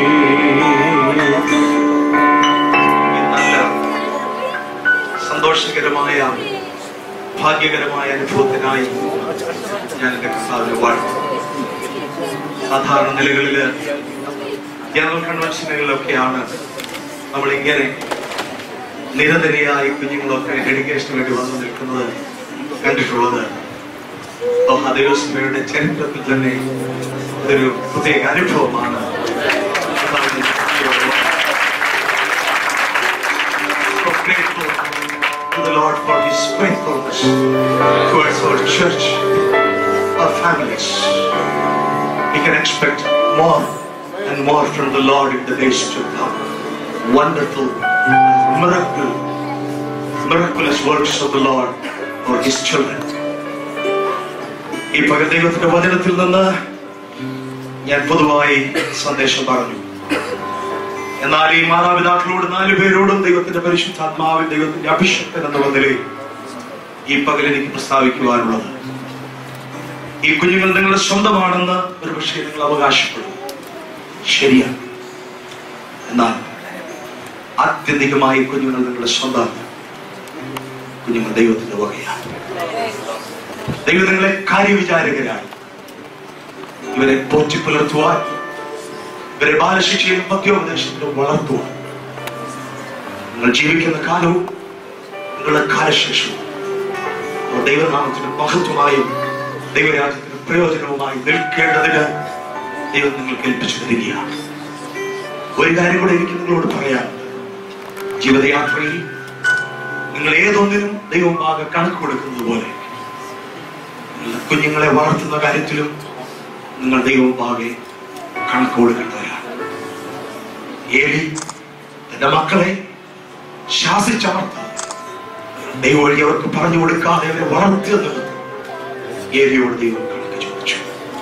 സന്തോഷകരമായ ഭാഗ്യകരമായ അനുഭവത്തിനായി ഞാൻ എൻ്റെ കർത്താവിനെ വാഴ്ത്തുന്നു. സാധാരണ നിലകളിൽ general കൺവെൻഷനുകളിലൊക്കെയാണ് നമ്മളിങ്ങനെ നിരനിരയായി കുഞ്ഞുങ്ങളൊക്കെ ഡെഡിക്കേഷന് വേണ്ടി വന്നു നിൽക്കുന്നത് കണ്ടിട്ടുള്ളത്. മഹാദേവസഭയുടെ ചരിത്രത്തിൽ തന്നെ ഇതൊരു പ്രത്യേക അനുഭവമാണ്. To the Lord for His faithfulness towards our church, our families. We can expect more and more from the Lord in the days to come. Wonderful, miraculous works of the Lord for His children. ഈ പകൽ ദൈവത്തിന്റെ വചനത്തിൽ നിന്ന് ഞാൻ പൊതുവായി സന്ദേശം പറഞ്ഞു. എന്നാൽ ഈ മാതാപിതാക്കളോട് 4 പേരോടും ദൈവത്തിന്റെ പരിശുദ്ധാത്മാവിൽ ദൈവത്തിന്റെ അഭിഷേകം എന്ന നിലയിൽ ഈ പകൽ എനിക്ക് പ്രസ്താവിക്കുവാനുള്ളത്, ഈ കുഞ്ഞുങ്ങൾ നിങ്ങളുടെ സ്വന്തമാണെന്ന് ഒരു പക്ഷേ നിങ്ങൾ അവകാശപ്പെടും. ശരിയാണ്. എന്നാൽ ആത്യന്തികമായി കുഞ്ഞുങ്ങൾ നിങ്ങളുടെ സ്വന്തമാണ്. കുഞ്ഞുങ്ങൾ ദൈവത്തിന്റെ വകയാണ്. ദൈവം നിങ്ങളെ കാര്യവിചാരകരായി ഇവരെ പോറ്റി പുലർത്തുവാൻ, ഇവരെ ബാലശിക്ഷയിലും പത്യോപദേശത്തിലും വളർത്തുവാൻ, നിങ്ങൾ ജീവിക്കുന്ന കാലവും നിങ്ങളുടെ കാലശേഷവും ദൈവനാമത്തിന് മഹത്വമായും ദൈവരാജ്യത്തിന് പ്രയോജനവുമായി നിൽക്കേണ്ടതിന് ദൈവം നിങ്ങൾക്ക് ഏൽപ്പിച്ചു തരികയാണ്. ഒരു കാര്യം കൂടെ എനിക്ക് നിങ്ങളോട് പറയാനുണ്ട്. ജീവിതയാത്രയിൽ നിങ്ങൾ ഏതൊന്നിനും ദൈവം ആകെ കണക്ക് കൊടുക്കുന്നത് പോലെ കുഞ്ഞുങ്ങളെ വളർത്തുന്ന കാര്യത്തിലും നിങ്ങൾ ദൈവം ആകെ കണക്ക് കൊടുക്കേണ്ടവരാണ്. ഏലി തന്റെ മക്കളെ ശാസിച്ചമർത്താൻ ദൈവം വഴി അവർക്ക് പറഞ്ഞു കൊടുക്കാതെ അവരെ വളർത്തിയത് ഏലിയോട് ദൈവം കണക്ക് ചോദിച്ചു.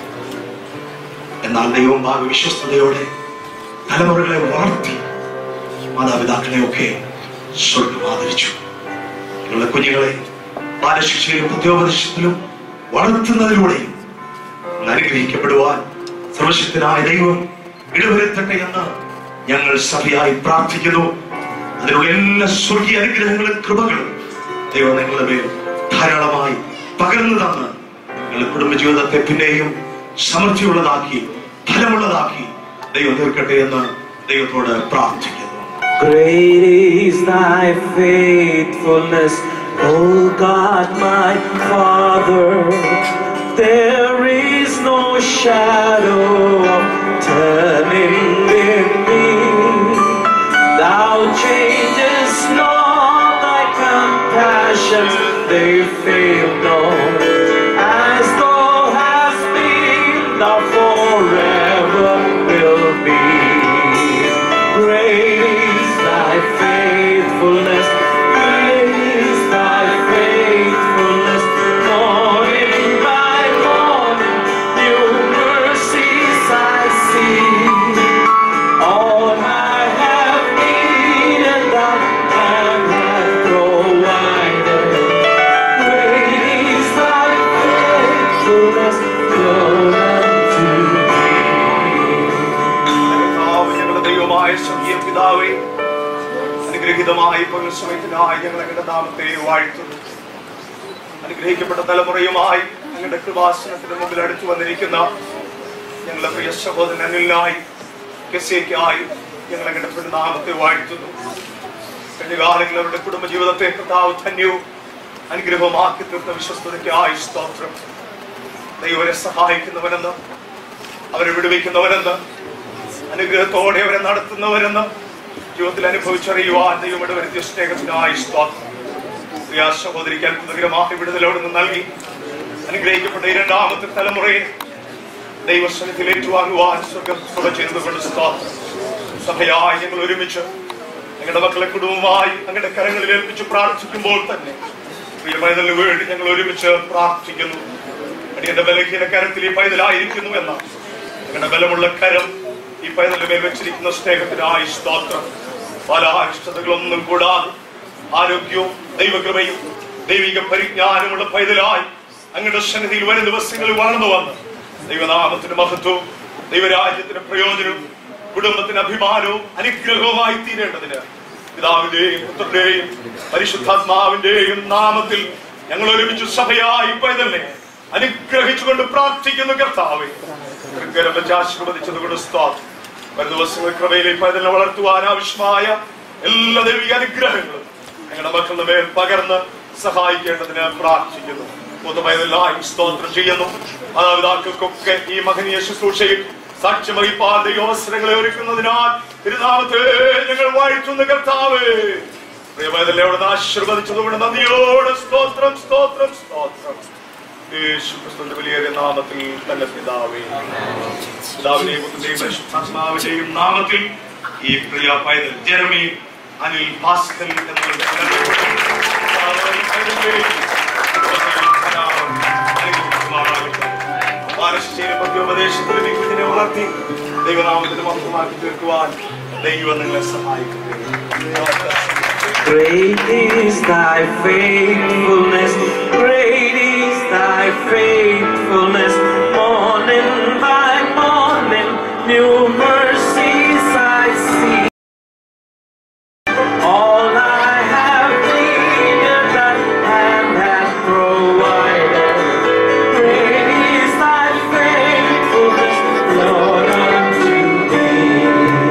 എന്നാൽ ദൈവം ഭാഗ വിശ്വസ്തയോടെ തലമുറകളെ വളർത്തി മാതാപിതാക്കളെയൊക്കെ സ്വർഗം ആദരിച്ചു. നിങ്ങളുടെ കുഞ്ഞുങ്ങളെ ബാലശിക്ഷയിലും പത്യോപദേശത്തിലും വളർത്തുന്നതിലൂടെയും അനുഗ്രഹിക്കപ്പെടുവാൻ സർവശക്തനായ ദൈവം ഇടവരുത്തട്ടെ എന്ന് ഞങ്ങൾ സഭയായി പ്രാർത്ഥിക്കുന്നു. അതിനുള്ള എല്ലാ സ്വർഗീയ അനുഗ്രഹങ്ങളും കൃപകളും ദൈവം നിങ്ങളുടെ മേൽ ധാരാളമായി പകർന്നു തന്ന് നിങ്ങളുടെ കുടുംബജീവിതത്തെ പിന്നെയും സമൃദ്ധിയുള്ളതാക്കി ഫലമുള്ളതാക്കി ദൈവം തീർക്കട്ടെ എന്ന് ദൈവത്തോട് പ്രാർത്ഥിക്കുന്നു. Great is thy faithfulness, O God my Father. There is no shadow of turning in me. Thou changest not, thy compassions they fail not. As thou hast been, thou forever will be. Great is thy faithfulness, great is thy faithfulness. Morning by morning, new mercies I see. All I have needed, thy hand hath provided. Great is thy faithfulness, Lord, unto me. ഞങ്ങളുടെ ദൈവമായ സ്വർഗീയ പിതാവേ, അനുഗ്രഹീതമായ പകൽസമയത്തിനായി ഞങ്ങൾ അങ്ങയുടെ നാമത്തെ വാഴ്ത്തുന്നു. അനുഗ്രഹിക്കപ്പെട്ട തലമുറയുമായി അങ്ങയുടെ കൃപാസനത്തിന് മുമ്പിൽ അടുത്തു വന്നിരിക്കുന്ന ഞങ്ങളുടെ പ്രിയ സഹോദരൻ അനിലിനായി കെസിയയ്ക്കായി ഞങ്ങൾ അങ്ങയുടെ നാമത്തെ വാഴ്ത്തുന്നു. കഴിഞ്ഞ കാലങ്ങളിൽ അവരുടെ കുടുംബജീവിതത്തെ കർത്താവ് ധന്യവും അനുഗ്രഹമാക്കി തീർത്ത വിശ്വസ്തതയ്ക്കായി സ്തോത്രം. ദൈവരെ സഹായിക്കുന്നവരെന്ന്, അവരെ വിടുവിക്കുന്നവരെന്ന്, അനുഗ്രഹത്തോടെ അവരെ നടത്തുന്നവരെന്ന് ജീവിതത്തിൽ അനുഭവിച്ചറിയുവാൻ ദൈവം വരുത്തിയ സ്നേഹത്തിനായി സ്തോത്രം. പ്രിയ സഹോദരിക്ക് അത്ഭുതകരമായ വിടുതലോട് നൽകി അനുഗ്രഹിക്കപ്പെട്ട ഈ 2ാമത്തെ തലമുറയെ ദൈവസന്നിധിയിൽ ഏറ്റുവാങ്ങുവാൻ സ്വർഗ്ഗം കൃപ ചെയ്തുകൊണ്ട് സ്തോത്രം. സഭയായി ഞങ്ങൾ ഒരുമിച്ച് ഞങ്ങളുടെ മക്കളെ കുടുംബമായി ഞങ്ങളുടെ കരങ്ങളിൽ ഏൽപ്പിച്ച് പ്രാർത്ഥിക്കുമ്പോൾ തന്നെ പ്രിയ പൈതലിന് വേണ്ടി ഞങ്ങൾ ഒരുമിച്ച് പ്രാർത്ഥിക്കുന്നു. അടിയന്റെ ബലഹീന കരത്തിൽ ഈ പൈതലായിരിക്കുന്നു എന്ന ഞങ്ങളുടെ ബലമുള്ള കരം ഈ പൈതലിന്റെ മേൽ വെച്ചിരിക്കുന്ന സ്നേഹത്തിനായി സ്തോത്രം. പല ഇഷ്ടതകളൊന്നും കൂടാതെ ആരോഗ്യവും ദൈവകൃപയും ദൈവിക പരിജ്ഞാനമുള്ള പൈതലായി അങ്ങയുടെ സന്നിധിയിൽ വരും ദിവസങ്ങളിൽ വളർന്നു വന്ന് ദൈവനാമത്തിന് മഹത്വവും ദൈവരാജ്യത്തിന് പ്രയോജനവും കുടുംബത്തിന് അഭിമാനവും അനുഗ്രഹവുമായി തീരേണ്ടതിന് പിതാവിന്റെയും പുത്രന്റെയും പരിശുദ്ധാത്മാവിന്റെയും നാമത്തിൽ ഞങ്ങൾ ഒരുമിച്ച് സഭയായി പൈതലിനെ അനുഗ്രഹിച്ചുകൊണ്ട് പ്രാർത്ഥിക്കുന്ന കർത്താവേ, ആശീർവദിച്ചതുകൊണ്ട് സ്തോത്രം. വരും ദിവസങ്ങൾ കൃപയിലെ പൈതലിനെ വളർത്തുവാൻ ആവശ്യമായ എല്ലാ ദൈവിക അനുഗ്രഹങ്ങളും ഞങ്ങളുടെ മക്കളുടെ മേൽ പകർന്ന് സഹായിക്കേണ്ടതിന് പ്രാർത്ഥിക്കുന്നു. പൊതുപൈതലായി സ്തോത്രം ചെയ്യുന്നു. മാതാപിതാക്കൾക്കൊക്കെ ഈ മഹനീയ ശുശ്രൂഷയിൽ സാക്ഷ്യം വഹിപ്പാൻ ദൈവാവസരങ്ങളെ ഒരുക്കുന്നതിനാൽ തിരുനാമത്തെ ഞങ്ങൾ വാഴ്ത്തുന്ന കർത്താവേ, പ്രിയപൈതലിനെ അവിടുന്ന് ആശീർവദിച്ചതുകൊണ്ട് നന്ദിയോടെ സ്തോത്രം സ്തോത്രം സ്തോത്രം. യേശുക്രിസ്തുവിന്റെ വലിയ നാമത്തിൽ തന്നെ പിതാവേ, പിതാവിനെയും പുത്രന്റെയും പരിശുദ്ധാത്മാവിന്റെയും നാമത്തിൽ ഈ പ്രിയ പൈതൽ ജെറമി അനിൽ ഭാസ്കർ പത്യോപദേശത്തിലും ഈ കുഞ്ഞിനെ വളർത്തി ദൈവനാമത്തിന് മഹത്വമാക്കി തീർക്കുവാൻ ദൈവം നിങ്ങളെ സഹായിക്കട്ടെ. Great is thy faithfulness, great is thy faithfulness, morning by morning, new mercies I see. All I have needed, thy hand hath provided. Great is thy faithfulness, Lord, unto thee.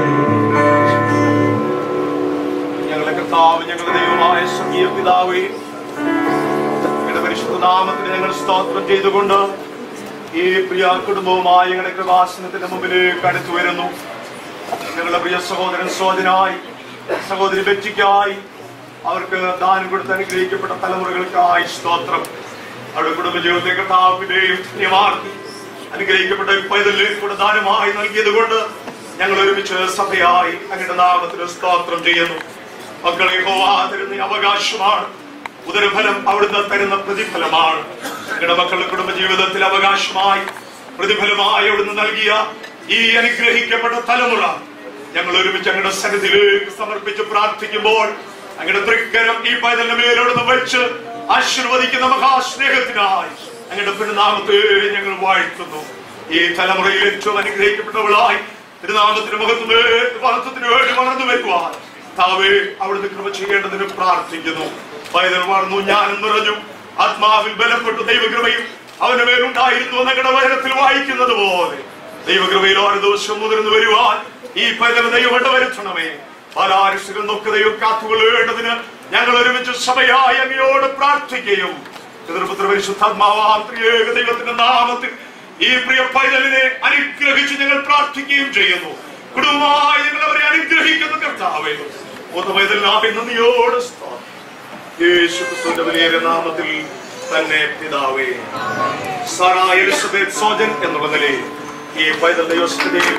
ഞങ്ങളുടെ കർത്താവ്, ഞങ്ങളുടെ ദൈവമായ സ്വർഗീയ പിതാവേ, ഞങ്ങളുടെ പരിശുദ്ധ നാമത്തിന് ഞങ്ങൾ സ്തോത്രം ചെയ്തുകൊണ്ട് ഈ പ്രിയ കുടുംബവുമായി ഞങ്ങളുടെ കൃപാസനത്തിന്റെ മുമ്പിലേക്ക് അടുത്തു വരുന്നു. ഞങ്ങളുടെ പ്രിയ സഹോദരൻ സോദനായി, സഹോദരി ബെറ്റിക്കായി, അവർക്ക് ദാനം കൊടുത്ത് അനുഗ്രഹിക്കപ്പെട്ട തലമുറകൾക്കായി സ്തോത്രം. അവരുടെ കുടുംബജീവിതത്തെ കർത്താവിന്റെയും പ്രിയമാർക്ക് അനുഗ്രഹിക്കപ്പെട്ട പൈതലിലേക്ക് കൂടെ ദാനമായി നൽകിയത് കൊണ്ട് ഞങ്ങൾ ഒരുമിച്ച് സഭയായി അങ്ങയുടെ നാമത്തിന് സ്തോത്രം ചെയ്യുന്നു. മക്കളെ യഹോവ തരുന്ന അവകാശമാണ്. ഉദരഫലം അവിടുന്ന് തരുന്ന പ്രതിഫലമാണ്. ഞങ്ങളുടെ മക്കളുടെ കുടുംബജീവിതത്തിൽ അവകാശമായി പ്രതിഫലമായി അവിടുന്ന് നൽകിയ ഈ അനുഗ്രഹിക്കപ്പെട്ട തലമുറ ഞങ്ങൾ ഒരുമിച്ച് അങ്ങയുടെ സന്നിധിയിലേക്ക് സമർപ്പിച്ച് പ്രാർത്ഥിക്കുമ്പോൾ അങ്ങയുടെ തൃക്കരം ഈ പൈതലിന്റെ മേലോടുന്ന് വെച്ച് ആശീർവദിക്കുന്ന മഹാസ്നേഹത്തിനായി അങ്ങയുടെ പെരുനാമത്തെ ഞങ്ങൾ വാഴ്ത്തുന്നു. ഈ തലമുറയിൽ ഏറ്റവും അനുഗ്രഹിക്കപ്പെട്ടവളായി തിരുനാമത്തിന് മഹത്വത്തിന് വേണ്ടി വളർന്നു വരുവാൻ താവേ അവിടുന്ന് കൃപ ചെയ്യേണ്ടതിന് പ്രാർത്ഥിക്കുന്നു. പൈതൽ വളർന്നു, ജ്ഞാനം നിറഞ്ഞു, ആത്മാവിൽ ബലപ്പെട്ടു, ദൈവകൃപയും അവന്റെ മേലുണ്ടായിരുന്നു ഞങ്ങളുടെ വചനത്തിൽ വായിക്കുന്നത് പോലെ ദൈവകൃപയിൽ ഓരോ ദിവസവും മുതിർന്നു വരുവാൻ ഈ പൈതൽ ദൈവം വരുത്തണമേ. പലാരിസുകൾ നോക്ക് ദൈവം കാത്തുകൊള്ളേണ്ടതിന് ഞങ്ങൾ ഒരുമിച്ച് സഭയായി അങ്ങയോട് പ്രാർത്ഥിക്കുകയും പിതൃപുത്ര പരിശുദ്ധാത്മാവാം ത്രിയേക ദൈവത്തിന്റെ നാമത്തിൽ ഈ പ്രിയ പൈതലിനെ അനുഗ്രഹിച്ച് ഞങ്ങൾ പ്രാർത്ഥിക്കുകയും ചെയ്യുന്നു. കുടുംബമായി ഞങ്ങൾ അവരെ അനുഗ്രഹിക്കുന്ന കർത്താവേ, ഒന്ന് പൈതലിനായി നന്ദിയോട് യേശുക്രിസ്തുവിന്റെ വലിയ നാമത്തിൽ തന്നെ പിതാവേ. സാറാ എലിസബത്ത് സോജൻ എന്നുള്ള നിലയിൽ ഈ പൈതൽ ദൈവസ്ഥിതിയിൽ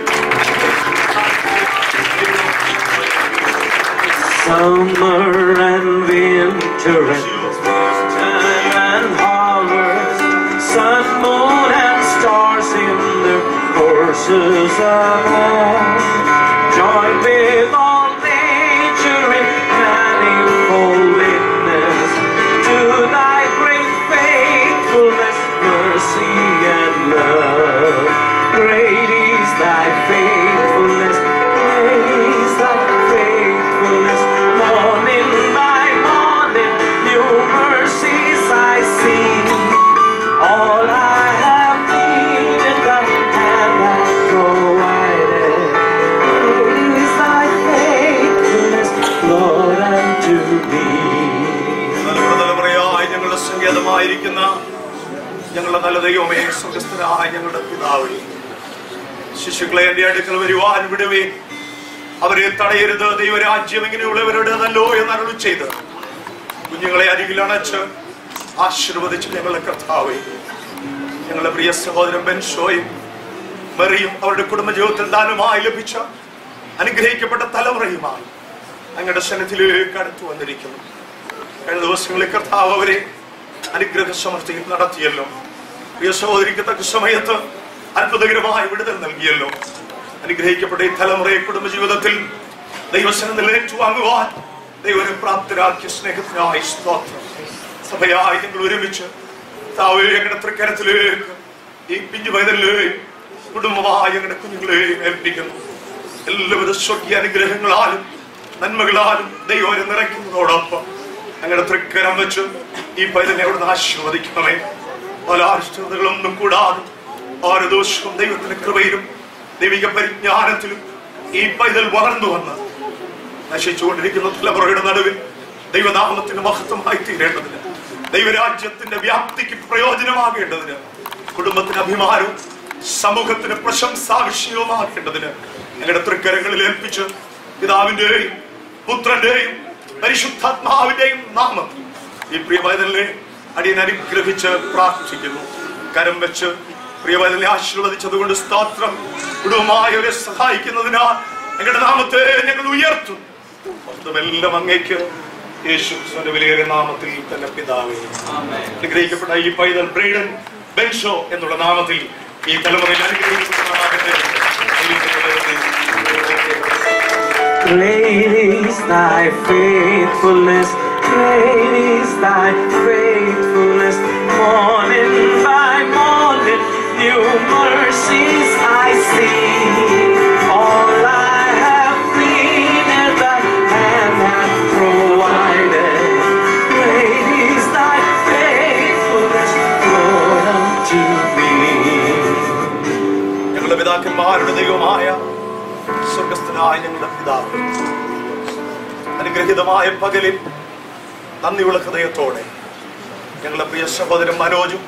Summer and winter and harvest, sun, moon and stars in their courses above, join with all nature in manifold witness to thy great faithfulness, mercy and love. Great is thy faithfulness, great is thy faithfulness, morning by morning, new mercies I see. All I have needed, thy hand hath provided. Great is thy faithfulness, Lord, unto me. തലമുറയായി ഞങ്ങളുടെ സങ്കേതമായിരിക്കുന്ന ഞങ്ങളുടെ നല്ല ദൈവമേ, സ്വർഗ്ഗസ്ഥനായ ഞങ്ങളുടെ പിതാവേ, ശിശുക്കളെ എന്റെ അടുക്കൽ വരുവാൻ വിടുവേ, അവരെ തടയരുത്, ദൈവരാജ്യം ഇങ്ങനെയുള്ളവരുടേതല്ലോ എന്ന് അരുളി ചെയ്ത് കുഞ്ഞുങ്ങളെ അരികിൽ അണച്ച് ആശീർവദിച്ച് ഞങ്ങളുടെ കർത്താവേ, ഞങ്ങളുടെ പ്രിയ സഹോദരൻ ബെൻഷോയും മറിയും അവരുടെ കുടുംബജീവിതത്തിൽ ദാനമായി ലഭിച്ച അനുഗ്രഹിക്കപ്പെട്ട തലമുറയുമായി അങ്ങയുടെ സന്നിധിയിലേക്ക് അടുത്തു വന്നിരിക്കുന്നു. കഴിഞ്ഞ ദിവസങ്ങളിൽ കർത്താവ് അവരെ അനുഗ്രഹ സമൃദ്ധിയിൽ നടത്തിയല്ലോ. പ്രിയ സഹോദരിക്ക് തക്ക സമയത്ത് അത്ഭുതകരമായ വിടുതൽ നൽകിയല്ലോ. അനുഗ്രഹിക്കപ്പെട്ട ഈ തലമുറയെ കുടുംബജീവിതത്തിൽ ദൈവസന്നിധിയിൽ ഏറ്റുവാങ്ങുവാൻ ദൈവനെ പ്രാപ്തരാക്കിയ സ്നേഹത്തിനായി സ്തോത്രം. സഭയായി നിങ്ങൾ ഒരുമിച്ച് ഞങ്ങളുടെ തൃക്കരത്തിലേക്ക് ഈ പിഞ്ചു പൈതലിലെയും കുടുംബമായി ഞങ്ങളുടെ കുഞ്ഞുങ്ങളെയും ഏൽപ്പിക്കുന്നു. എല്ലാവിധ സ്വർഗീയ അനുഗ്രഹങ്ങളാലും നന്മകളാലും ദൈവനെ നിറയ്ക്കുന്നതോടൊപ്പം ഞങ്ങളുടെ തൃക്കരം വെച്ച് ഈ പൈതലിനെ അവിടുന്ന് ആശീർവദിക്കണമേ. പല ആശ്ചര്യങ്ങളൊന്നും കൂടാതെ ഓരോ ദിവസവും ദൈവത്തിന്റെ കൃപയിലും ദൈവിക പരിജ്ഞാനത്തിലും ഈ പൈതൽ വളർന്നു വന്ന് നശിച്ചുകൊണ്ടിരിക്കുന്ന തലമുറയുടെ നടുവിൽ ദൈവനാമത്തിന്റെ മഹത്വമായി തീരേണ്ടതിന്, ദൈവരാജ്യത്തിന്റെ വ്യാപ്തിക്ക് പ്രയോജനമാകേണ്ടതിന്, കുടുംബത്തിന് അഭിമാനവും സമൂഹത്തിന് പ്രശംസാ വിഷയവുമാകേണ്ടതിന് ഞങ്ങളുടെ തൃക്കരങ്ങളിൽ ഏൽപ്പിച്ച് പിതാവിന്റെയും പുത്രന്റെയും പരിശുദ്ധാത്മാവിന്റെയും നാമത്തിൽ ഈ പ്രിയവൈതലിനെ അടിയൻ അനുഗ്രഹിച്ച് പ്രാർത്ഥിക്കുന്നു. കരം വെച്ച് പ്രിയവൈതലിനെ ആശീർവദിച്ചതുകൊണ്ട് സ്തോത്രം. കുടുംബമായവരെ സഹായിക്കുന്നതിനാൽ ഞങ്ങളുടെ നാമത്തെ ഞങ്ങൾ ഉയർത്തും. എല്ലാം അങ്ങേക്ക് യേശുവിന്റെ വിലയേറിയ നാമത്തിൽ തന്നെ പിതാവേ. അനുഗ്രഹിക്കപ്പെട്ട ഈ പൈതൽ ബ്രൈഡൻ ബെൻഷോ എന്നുള്ള നാമത്തിൽ ഈ തലമുറയിൽ അനുഗ്രഹിക്കപ്പെട്ടതാകട്ടെ. Great is thy faithfulness, great is thy faithfulness, morning by morning, new mercies I see. All I have needed, thy hand hath provided. Great is thy faithfulness, Lord, unto me. ഞങ്ങളുടെ പിതാക്കന്മാരുടെ ദൈവമായ സ്വർഗസ്ഥനായ ഞങ്ങളുടെ പിതാവ്, അനുഗ്രഹീതമായ പകലിൽ നന്ദിയുള്ള ഹൃദയത്തോടെ ഞങ്ങളുടെ പ്രിയ സഹോദരൻ മനോജും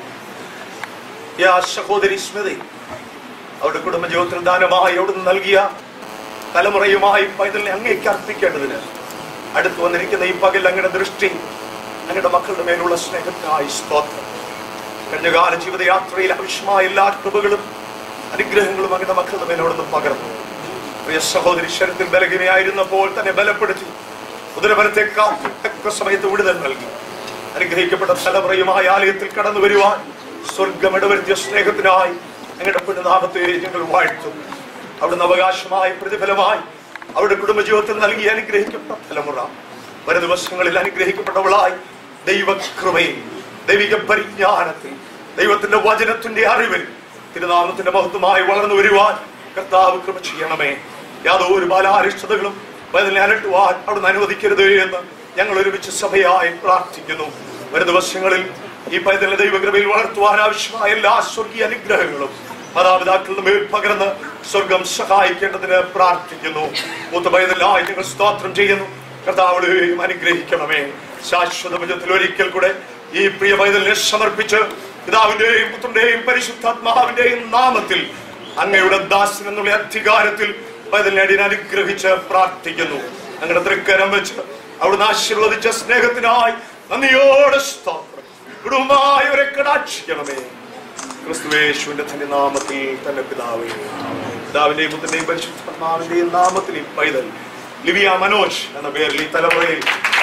സഹോദരി സ്മൃതി അവരുടെ കുടുംബജീവിതത്തിൽ ദാനമായി അവിടുന്ന് നൽകിയ തലമുറയുമായി പൈതലിനെ അങ്ങേക്ക് അർപ്പിക്കേണ്ടതിന് അടുത്തു വന്നിരിക്കുന്ന ഈ പകൽ അങ്ങയുടെ ദൃഷ്ടി അങ്ങയുടെ മക്കളുടെ മേലുള്ള സ്നേഹത്തിനായി സ്തോത്രം. കഴിഞ്ഞകാല ജീവിതയാത്രയിൽ ആവശ്യമായ എല്ലാ കൃപകളും അനുഗ്രഹങ്ങളും അങ്ങയുടെ മക്കളുടെ മേൽ അവിടുന്ന് പകർന്നു. പ്രിയ സഹോദരി ശരീരത്തിൽ ബലഹീനയായിരുന്നപ്പോൾ തന്നെ ബലപ്പെടുത്തി ഉദരബലത്തെക്കാൾ തക്ക സമയത്ത് വിടുതൽ നൽകി. അനുഗ്രഹിക്കപ്പെട്ട തലമുറയുമായി ആലയത്തിൽ കടന്നു വരുവാൻ സ്വർഗം ഇടവരുത്തിയ സ്നേഹത്തിനായി ഞങ്ങളുടെ പുണ്യനാമത്തെ ഞങ്ങൾ വാഴ്ത്തും. അവിടുന്ന് അവകാശമായി പ്രതിഫലമായി അവരുടെ കുടുംബജീവിതത്തിൽ നൽകി അനുഗ്രഹിക്കപ്പെട്ട തലമുറ വരും ദിവസങ്ങളിൽ അനുഗ്രഹിക്കപ്പെട്ടവളായി ദൈവകൃപയിൽ ദൈവിക പരിജ്ഞാനത്തിൽ ദൈവത്തിന്റെ വചനത്തിന്റെ അറിവിൽ തിരുനാമത്തിന്റെ മഹത്വമായി വളർന്നു വരുവാൻ കർത്താവ് കൃപ ചെയ്യണമേ. യാതൊരു ബാലാരിഷ്ടതകളും പൈതലിനെ അലട്ടുവാൻ അവിടുന്ന് അനുവദിക്കരുത് എന്ന് ഞങ്ങൾ ഒരുമിച്ച് സഭയായി പ്രാർത്ഥിക്കുന്നു. വരും ദിവസങ്ങളിൽ ഈ പൈതലിനെ ദൈവകൃപയിൽ വളർത്തുവാൻ ആവശ്യമായ എല്ലാ സ്വർഗീയ അനുഗ്രഹങ്ങളും മാതാപിതാക്കളുടെ മേൽ പകർന്ന് സ്വർഗം സഹായിക്കേണ്ടതിന് പ്രാർത്ഥിക്കുന്നു. മൂത്ത പൈതലായി ഞങ്ങൾ സ്തോത്രം ചെയ്യുന്നു. കർത്താവിനെയും അനുഗ്രഹിക്കണമേ. ശാശ്വത ഭുജത്തിൽ ഒരിക്കൽ കൂടെ ഈ പ്രിയ പൈതലിനെ സമർപ്പിച്ച് പിതാവിന്റെയും പുത്രന്റെയും പരിശുദ്ധാത്മാവിന്റെയും നാമത്തിൽ അങ്ങയുടെ ദാസൻ എന്നുള്ള അധികാരത്തിൽ പൈതലിനെ അനുഗ്രഹിച്ച് പ്രാർത്ഥിക്കുന്നു. ഞങ്ങളുടെ തൃക്കരം വെച്ച് അവിടുന്ന് ആശീർവദിച്ച സ്നേഹത്തിനായി നന്ദിയോടെ സ്തോത്രം. കുടുംബമായവരെ കടാക്ഷിക്കണമേ. ക്രിസ്തുയേശുവിന്റെ തന്നെ നാമത്തിൽ തന്നെ പിതാവേ. പിതാവിന്റെയും പുത്രന്റെയും പരിശുദ്ധാത്മാവിന്റെയും നാമത്തിൽ ഈ പൈതൽ ലിവിയ മനോജ് എന്ന പേരിൽ ഈ തലമുറയിൽ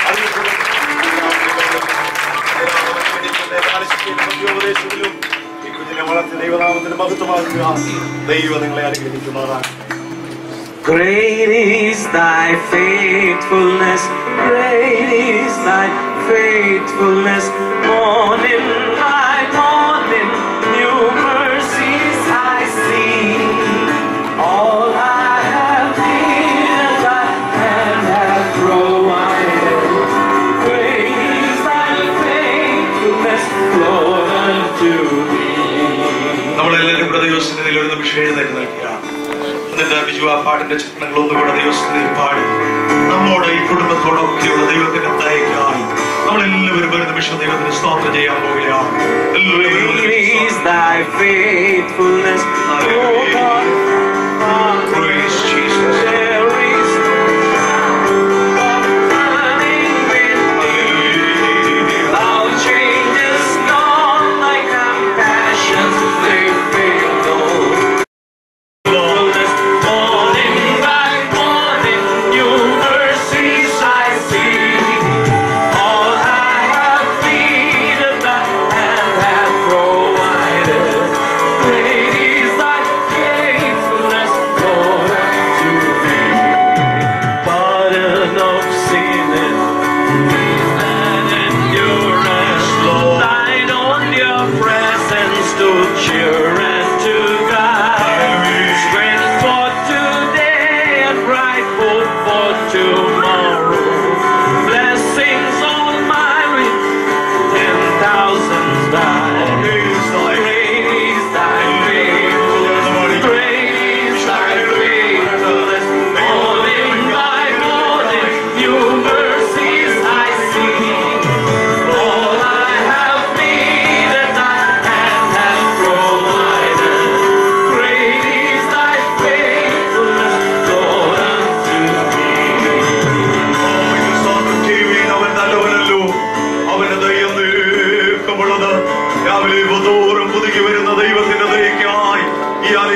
ഈ കുഞ്ഞിനെ വളർത്തി ദൈവനാമത്തിന് മഹത്വമാക്കുക. ദൈവം നിങ്ങളെ അനുഗ്രഹിക്കുമാറാണ്. Great is thy faithfulness, great is thy faithfulness, morning by morning, new mercies I see. All I have needed, thy hand hath provided. Great is thy faithfulness, Lord, unto me. നമ്മളെല്ലാവരും ദൈവസന്നിധിയിൽ ഒരു നിമിഷം എഴുന്നേറ്റ് നിൽക്കുക. എന്നിട്ട് ബിജു ആ പാട്ടിന്റെ ചിത്രങ്ങൾ ഒന്നുകൂടെ ദൈവസന്നിധിയിൽ പാടി നമ്മോട് ഈ കുടുംബത്തോടൊക്കെയുള്ള ദൈവത്തിന്റെ ദയക്കായി നമ്മളെല്ലാവരും ഒരു നിമിഷം ദൈവത്തിന് സ്തോത്രം ചെയ്യാൻ പോവുകയാണ്. എല്ലാവരും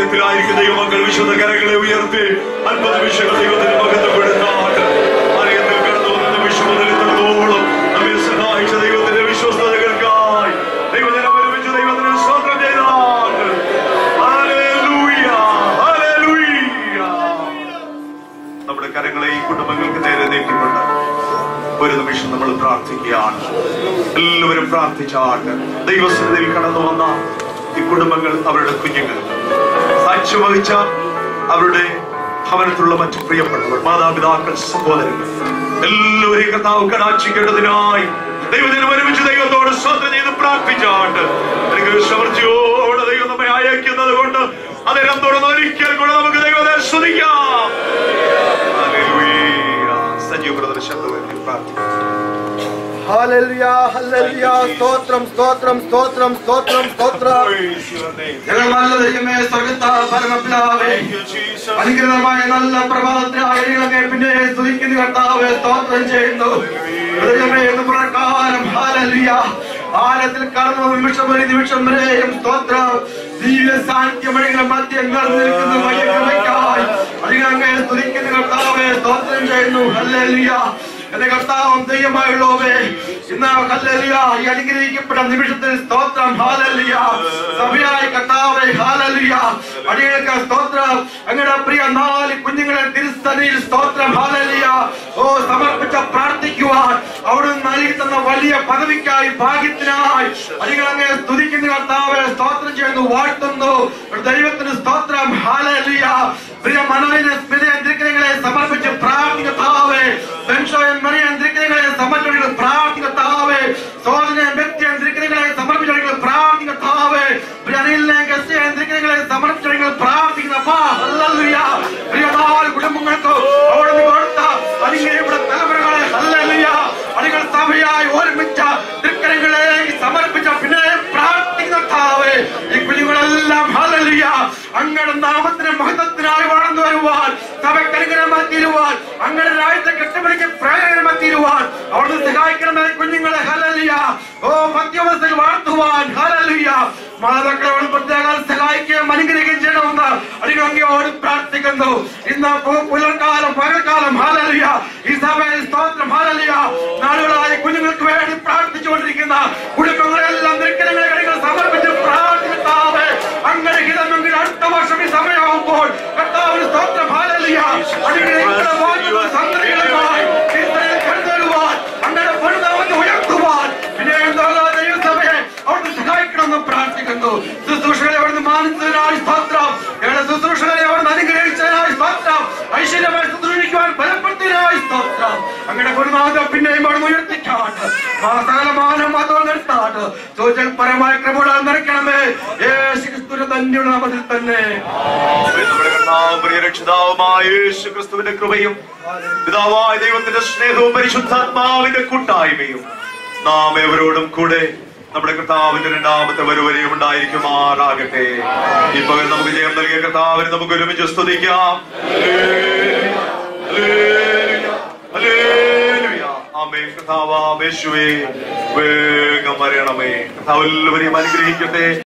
ആലയത്തിലായിരിക്കും ദൈവമക്കൾ വിശുദ്ധ കരങ്ങളെ ഉയർത്തി 50 നിമിഷങ്ങൾ ദൈവത്തിന് മഹത്വപ്പെടുത്താട്ട്. ആലയത്തിൽ കടന്നു വന്ന നിമിഷം മുതൽ ഇത്രത്തോളം നമ്മെ സഹായിച്ച ദൈവത്തിന്റെ വിശ്വസ്തതകൾക്കായി ദൈവജനം ഒരുമിച്ച് ദൈവത്തിന് സ്തോത്രം ചെയ്താട്ട്. Hallelujah, hallelujah. നമ്മുടെ കരങ്ങളെ ഈ കുടുംബങ്ങൾക്ക് നേരെ നീട്ടിക്കൊണ്ട് ഒരു നിമിഷം നമ്മൾ പ്രാർത്ഥിക്കുകയാണ്. എല്ലാവരും പ്രാർത്ഥിച്ചാട്ട്. ദൈവസന്നിധിയിൽ കടന്നു വന്ന ഈ കുടുംബങ്ങൾ, അവരുടെ കുഞ്ഞുങ്ങൾ, സാക്ഷ്യം വഹിച്ച അവരുടെ ഭവനത്തിലുള്ള മറ്റു പ്രിയപ്പെട്ടവർ, മാതാപിതാക്കൾ, സഹോദരങ്ങൾ, എല്ലാവരെയും കർത്താവ് കടാക്ഷിക്കേണ്ടതിനായി ദൈവജനം ഒരുമിച്ച് ദൈവത്തോട് സ്തോത്രം ചെയ്ത് പ്രാർത്ഥിച്ചാട്ട്. സമൃദ്ധിയോടെ ദൈവം നമ്മെ അയക്കുന്നത് കൊണ്ട് അദ്ദേഹം തുടർന്ന് ഒരിക്കൽ കൂടെ നമുക്ക് ദൈവത്തെ സ്തുതിക്കാം. സജീവ പ്രദർശനത്തിൽ പ്രാർത്ഥിക്കാം. Hallelujah, hallelujah. സ്തോത്രം, സ്തോത്രം, സ്തോത്രം, സ്തോത്രം, സ്തോത്രം. ഞങ്ങൾ നല്ല ദൈവമേ, സ്വർഗ്ഗത്താൽ പരമപിതാവേ, അനുഗ്രഹമായ നല്ല പ്രഭാതത്തിനായി ഞങ്ങളെ പിന്നെ സ്തുതിക്കുന്ന കർത്താവേ, സ്തോത്രം ചെയ്യുന്നു. ദൈവമേ, എന്ന് പ്രകാരം ഹല്ലേലൂയ ആലയത്തിൽ കടന്നു നിമിഷം വരെ നിമിഷം വരെയും സ്തോത്രം. ദിവ്യ സാന്നിധ്യമണികളെ മധ്യം നിൽക്കുന്ന വൈകായി അധികങ്ങൾ സ്തുതിക്കുന്ന കർത്താവേ, സ്തോത്രം ചെയ്യുന്നു. ഹല്ലേലൂയ. എന്റെ കർത്താവും ദൈവമായുള്ളവേ, ഇന്ന് ഹല്ലേലൂയ ഈ അനുഗ്രഹിക്കപ്പെട്ട നിമിഷത്തിൽ സ്തോത്രം. ഹല്ലേലൂയ. സഭയായ കർത്താവേ, ഹല്ലേലൂയ അടിയങ്ങൾക്ക് സ്തോത്രം. അങ്ങയുടെ പ്രിയ 4 കുഞ്ഞുങ്ങളെ തിരുസന്നിധിയിൽ സ്തോത്രം. ഹല്ലേലൂയ. ഓ സമർപ്പിച്ച പ്രാർത്ഥിക്കുവാൻ അവിടുന്ന് നൽകി തന്ന വലിയ പദവിക്കായി, ഭാഗ്യത്തിനായി അടികളങ്ങെ സ്തുതിക്കുന്ന കർത്താവേ, സ്തോത്രം ചെയ്യുന്നു, വാഴ്ത്തുന്നു. ദൈവത്തിന് സ്തോത്രം. ഹല്ലേലൂയ. പ്രിയ മനോഹര സ്മൃതികളെ സമർപ്പിച്ച് പ്രാർത്ഥിക്കത്താവേ, മറിയന്ത്രികളെ സമർപ്പിച്ച് പ്രാർത്ഥിക്കത്താവേ, സോദന വ്യക്തിയന്ത്രികളെ സമർപ്പിച്ച് പ്രാർത്ഥിക്കത്താവേ, പ്രിയനിലെ സമർപ്പിച്ച് പ്രാർത്ഥിക്കുന്നപ്പാ. ഹല്ലേലൂയ. പ്രിയ 4 കുടുംബങ്ങൾക്ക് അവിടെ കൊടുത്ത അനുഗ്രഹയുടെ തലമുറകളെ ഹല്ലേലൂയ അടികൾ സഭയായി ഒരുമിച്ച തൃക്കരങ്ങളെ സമർപ്പിച്ച പിന്നെ പ്രാർത്ഥിക്കുന്നതാവേ, ഈ കുഞ്ഞുങ്ങളെല്ലാം ഹല്ലേലൂയ അങ്ങയുടെ നാമത്തിന് മഹത്വത്തിനായി വളർന്നു വരുവാൻ, സഭയ്ക്ക് അനുഗ്രഹമായി തീരുവാൻ, അങ്ങയുടെ രാജ്യത്തെ കെട്ടുപിടിക്ക് പ്രയോജനമായി തീരുവാൻ അവിടുന്ന് സഹായിക്കണമേ കുഞ്ഞുങ്ങളെ. ഹല്ലേലൂയ. ഓ മധ്യവസ്ഥയിൽ വളർത്തുവാൻ ഹല്ലേലൂയ മാതാക്കളോട് പ്രത്യേക സഹായിക്കുകയും അനുഗ്രഹിക്കുകയും ചെയ്യണമെന്ന് അടികൾ അങ്ങയോട് പ്രാർത്ഥിക്കുന്നു. ഇന്ന് പുലർക്കാലം പകൽക്കാലം ഹല്ലേലൂയ ഈ സഭയിൽ സ്തോത്രം. ഹല്ലേലൂയ. നാളുകളായി കുഞ്ഞുങ്ങൾക്ക് വേണ്ടി പ്രാർത്ഥിച്ചുകൊണ്ടിരിക്കുന്ന കുടുംബങ്ങളെല്ലാം നിൽക്കലങ്ങളെ കടികൾ സമർപ്പിച്ച് പ്രാർത്ഥിക്കത്താവേ, അങ്ങനെ ഹിതമെങ്കിൽ അടുത്ത വർഷം ഈ സമയമാകുമ്പോൾ കർത്താവിന് സ്തോത്രം. ഹല്ലേലൂയ. സന്തതികളുമായി കരുതലുവാൻ അങ്ങനെ പൊരുതാമെന്ന് ഉയർത്തുവാൻ പിന്നെ ദൈവസഭയെ അവിടുന്ന് സഹായിക്കണമെന്ന് പ്രാർത്ഥിക്കുന്നു. ശുശ്രൂഷകളെ അവിടുന്ന് മാനിച്ചതിനായി സ്തോത്രം. ഞങ്ങളുടെ ശുശ്രൂഷകളെ അവിടുന്ന് അനുഗ്രഹിച്ചതിനായി സ്തോത്രം. ഐശ്വര്യമായി ശുശ്രൂഷിക്കുവാൻ ബലപ്പെടുത്തിയതിനായി സ്തോത്രം. അങ്ങനെ പൊരുമാതം പിന്നെയും അവിടുന്ന് ഉയർത്തിക്കാട്ട് സകലമാനം മാത്രം നിർത്താട്ട് ചോദിച്ചാൽ പരമായ ക്രമോടാൽ നിറയ്ക്കണമേ. യേശു ക്രിസ്തുവിന്റെ തന്നെയുള്ള നാമത്തിൽ തന്നെ. രക്ഷിതാവുമായ യേശു ക്രിസ്തുവിന്റെ കൃപയും പിതാവായ ദൈവത്തിന്റെ സ്നേഹവും പരിശുദ്ധാത്മാവിന്റെ കൂട്ടായ്മയും നാം എവരോടും കൂടെ നമ്മുടെ കർത്താവിന്റെ 2ാമത്തെ വരവരെയും ഉണ്ടായിരിക്കുമാറാകട്ടെ. ഈ പകൽ നമുക്ക് ജയം നൽകിയ കർത്താവിനെ നമുക്ക് ഒരുമിച്ച് സ്തുതിക്കാം. ആമേൻ. കർത്താവേ, യേശുവേ വേഗം വരണമേ. കർത്താവ് എല്ലാവരെയും അനുഗ്രഹിക്കട്ടെ.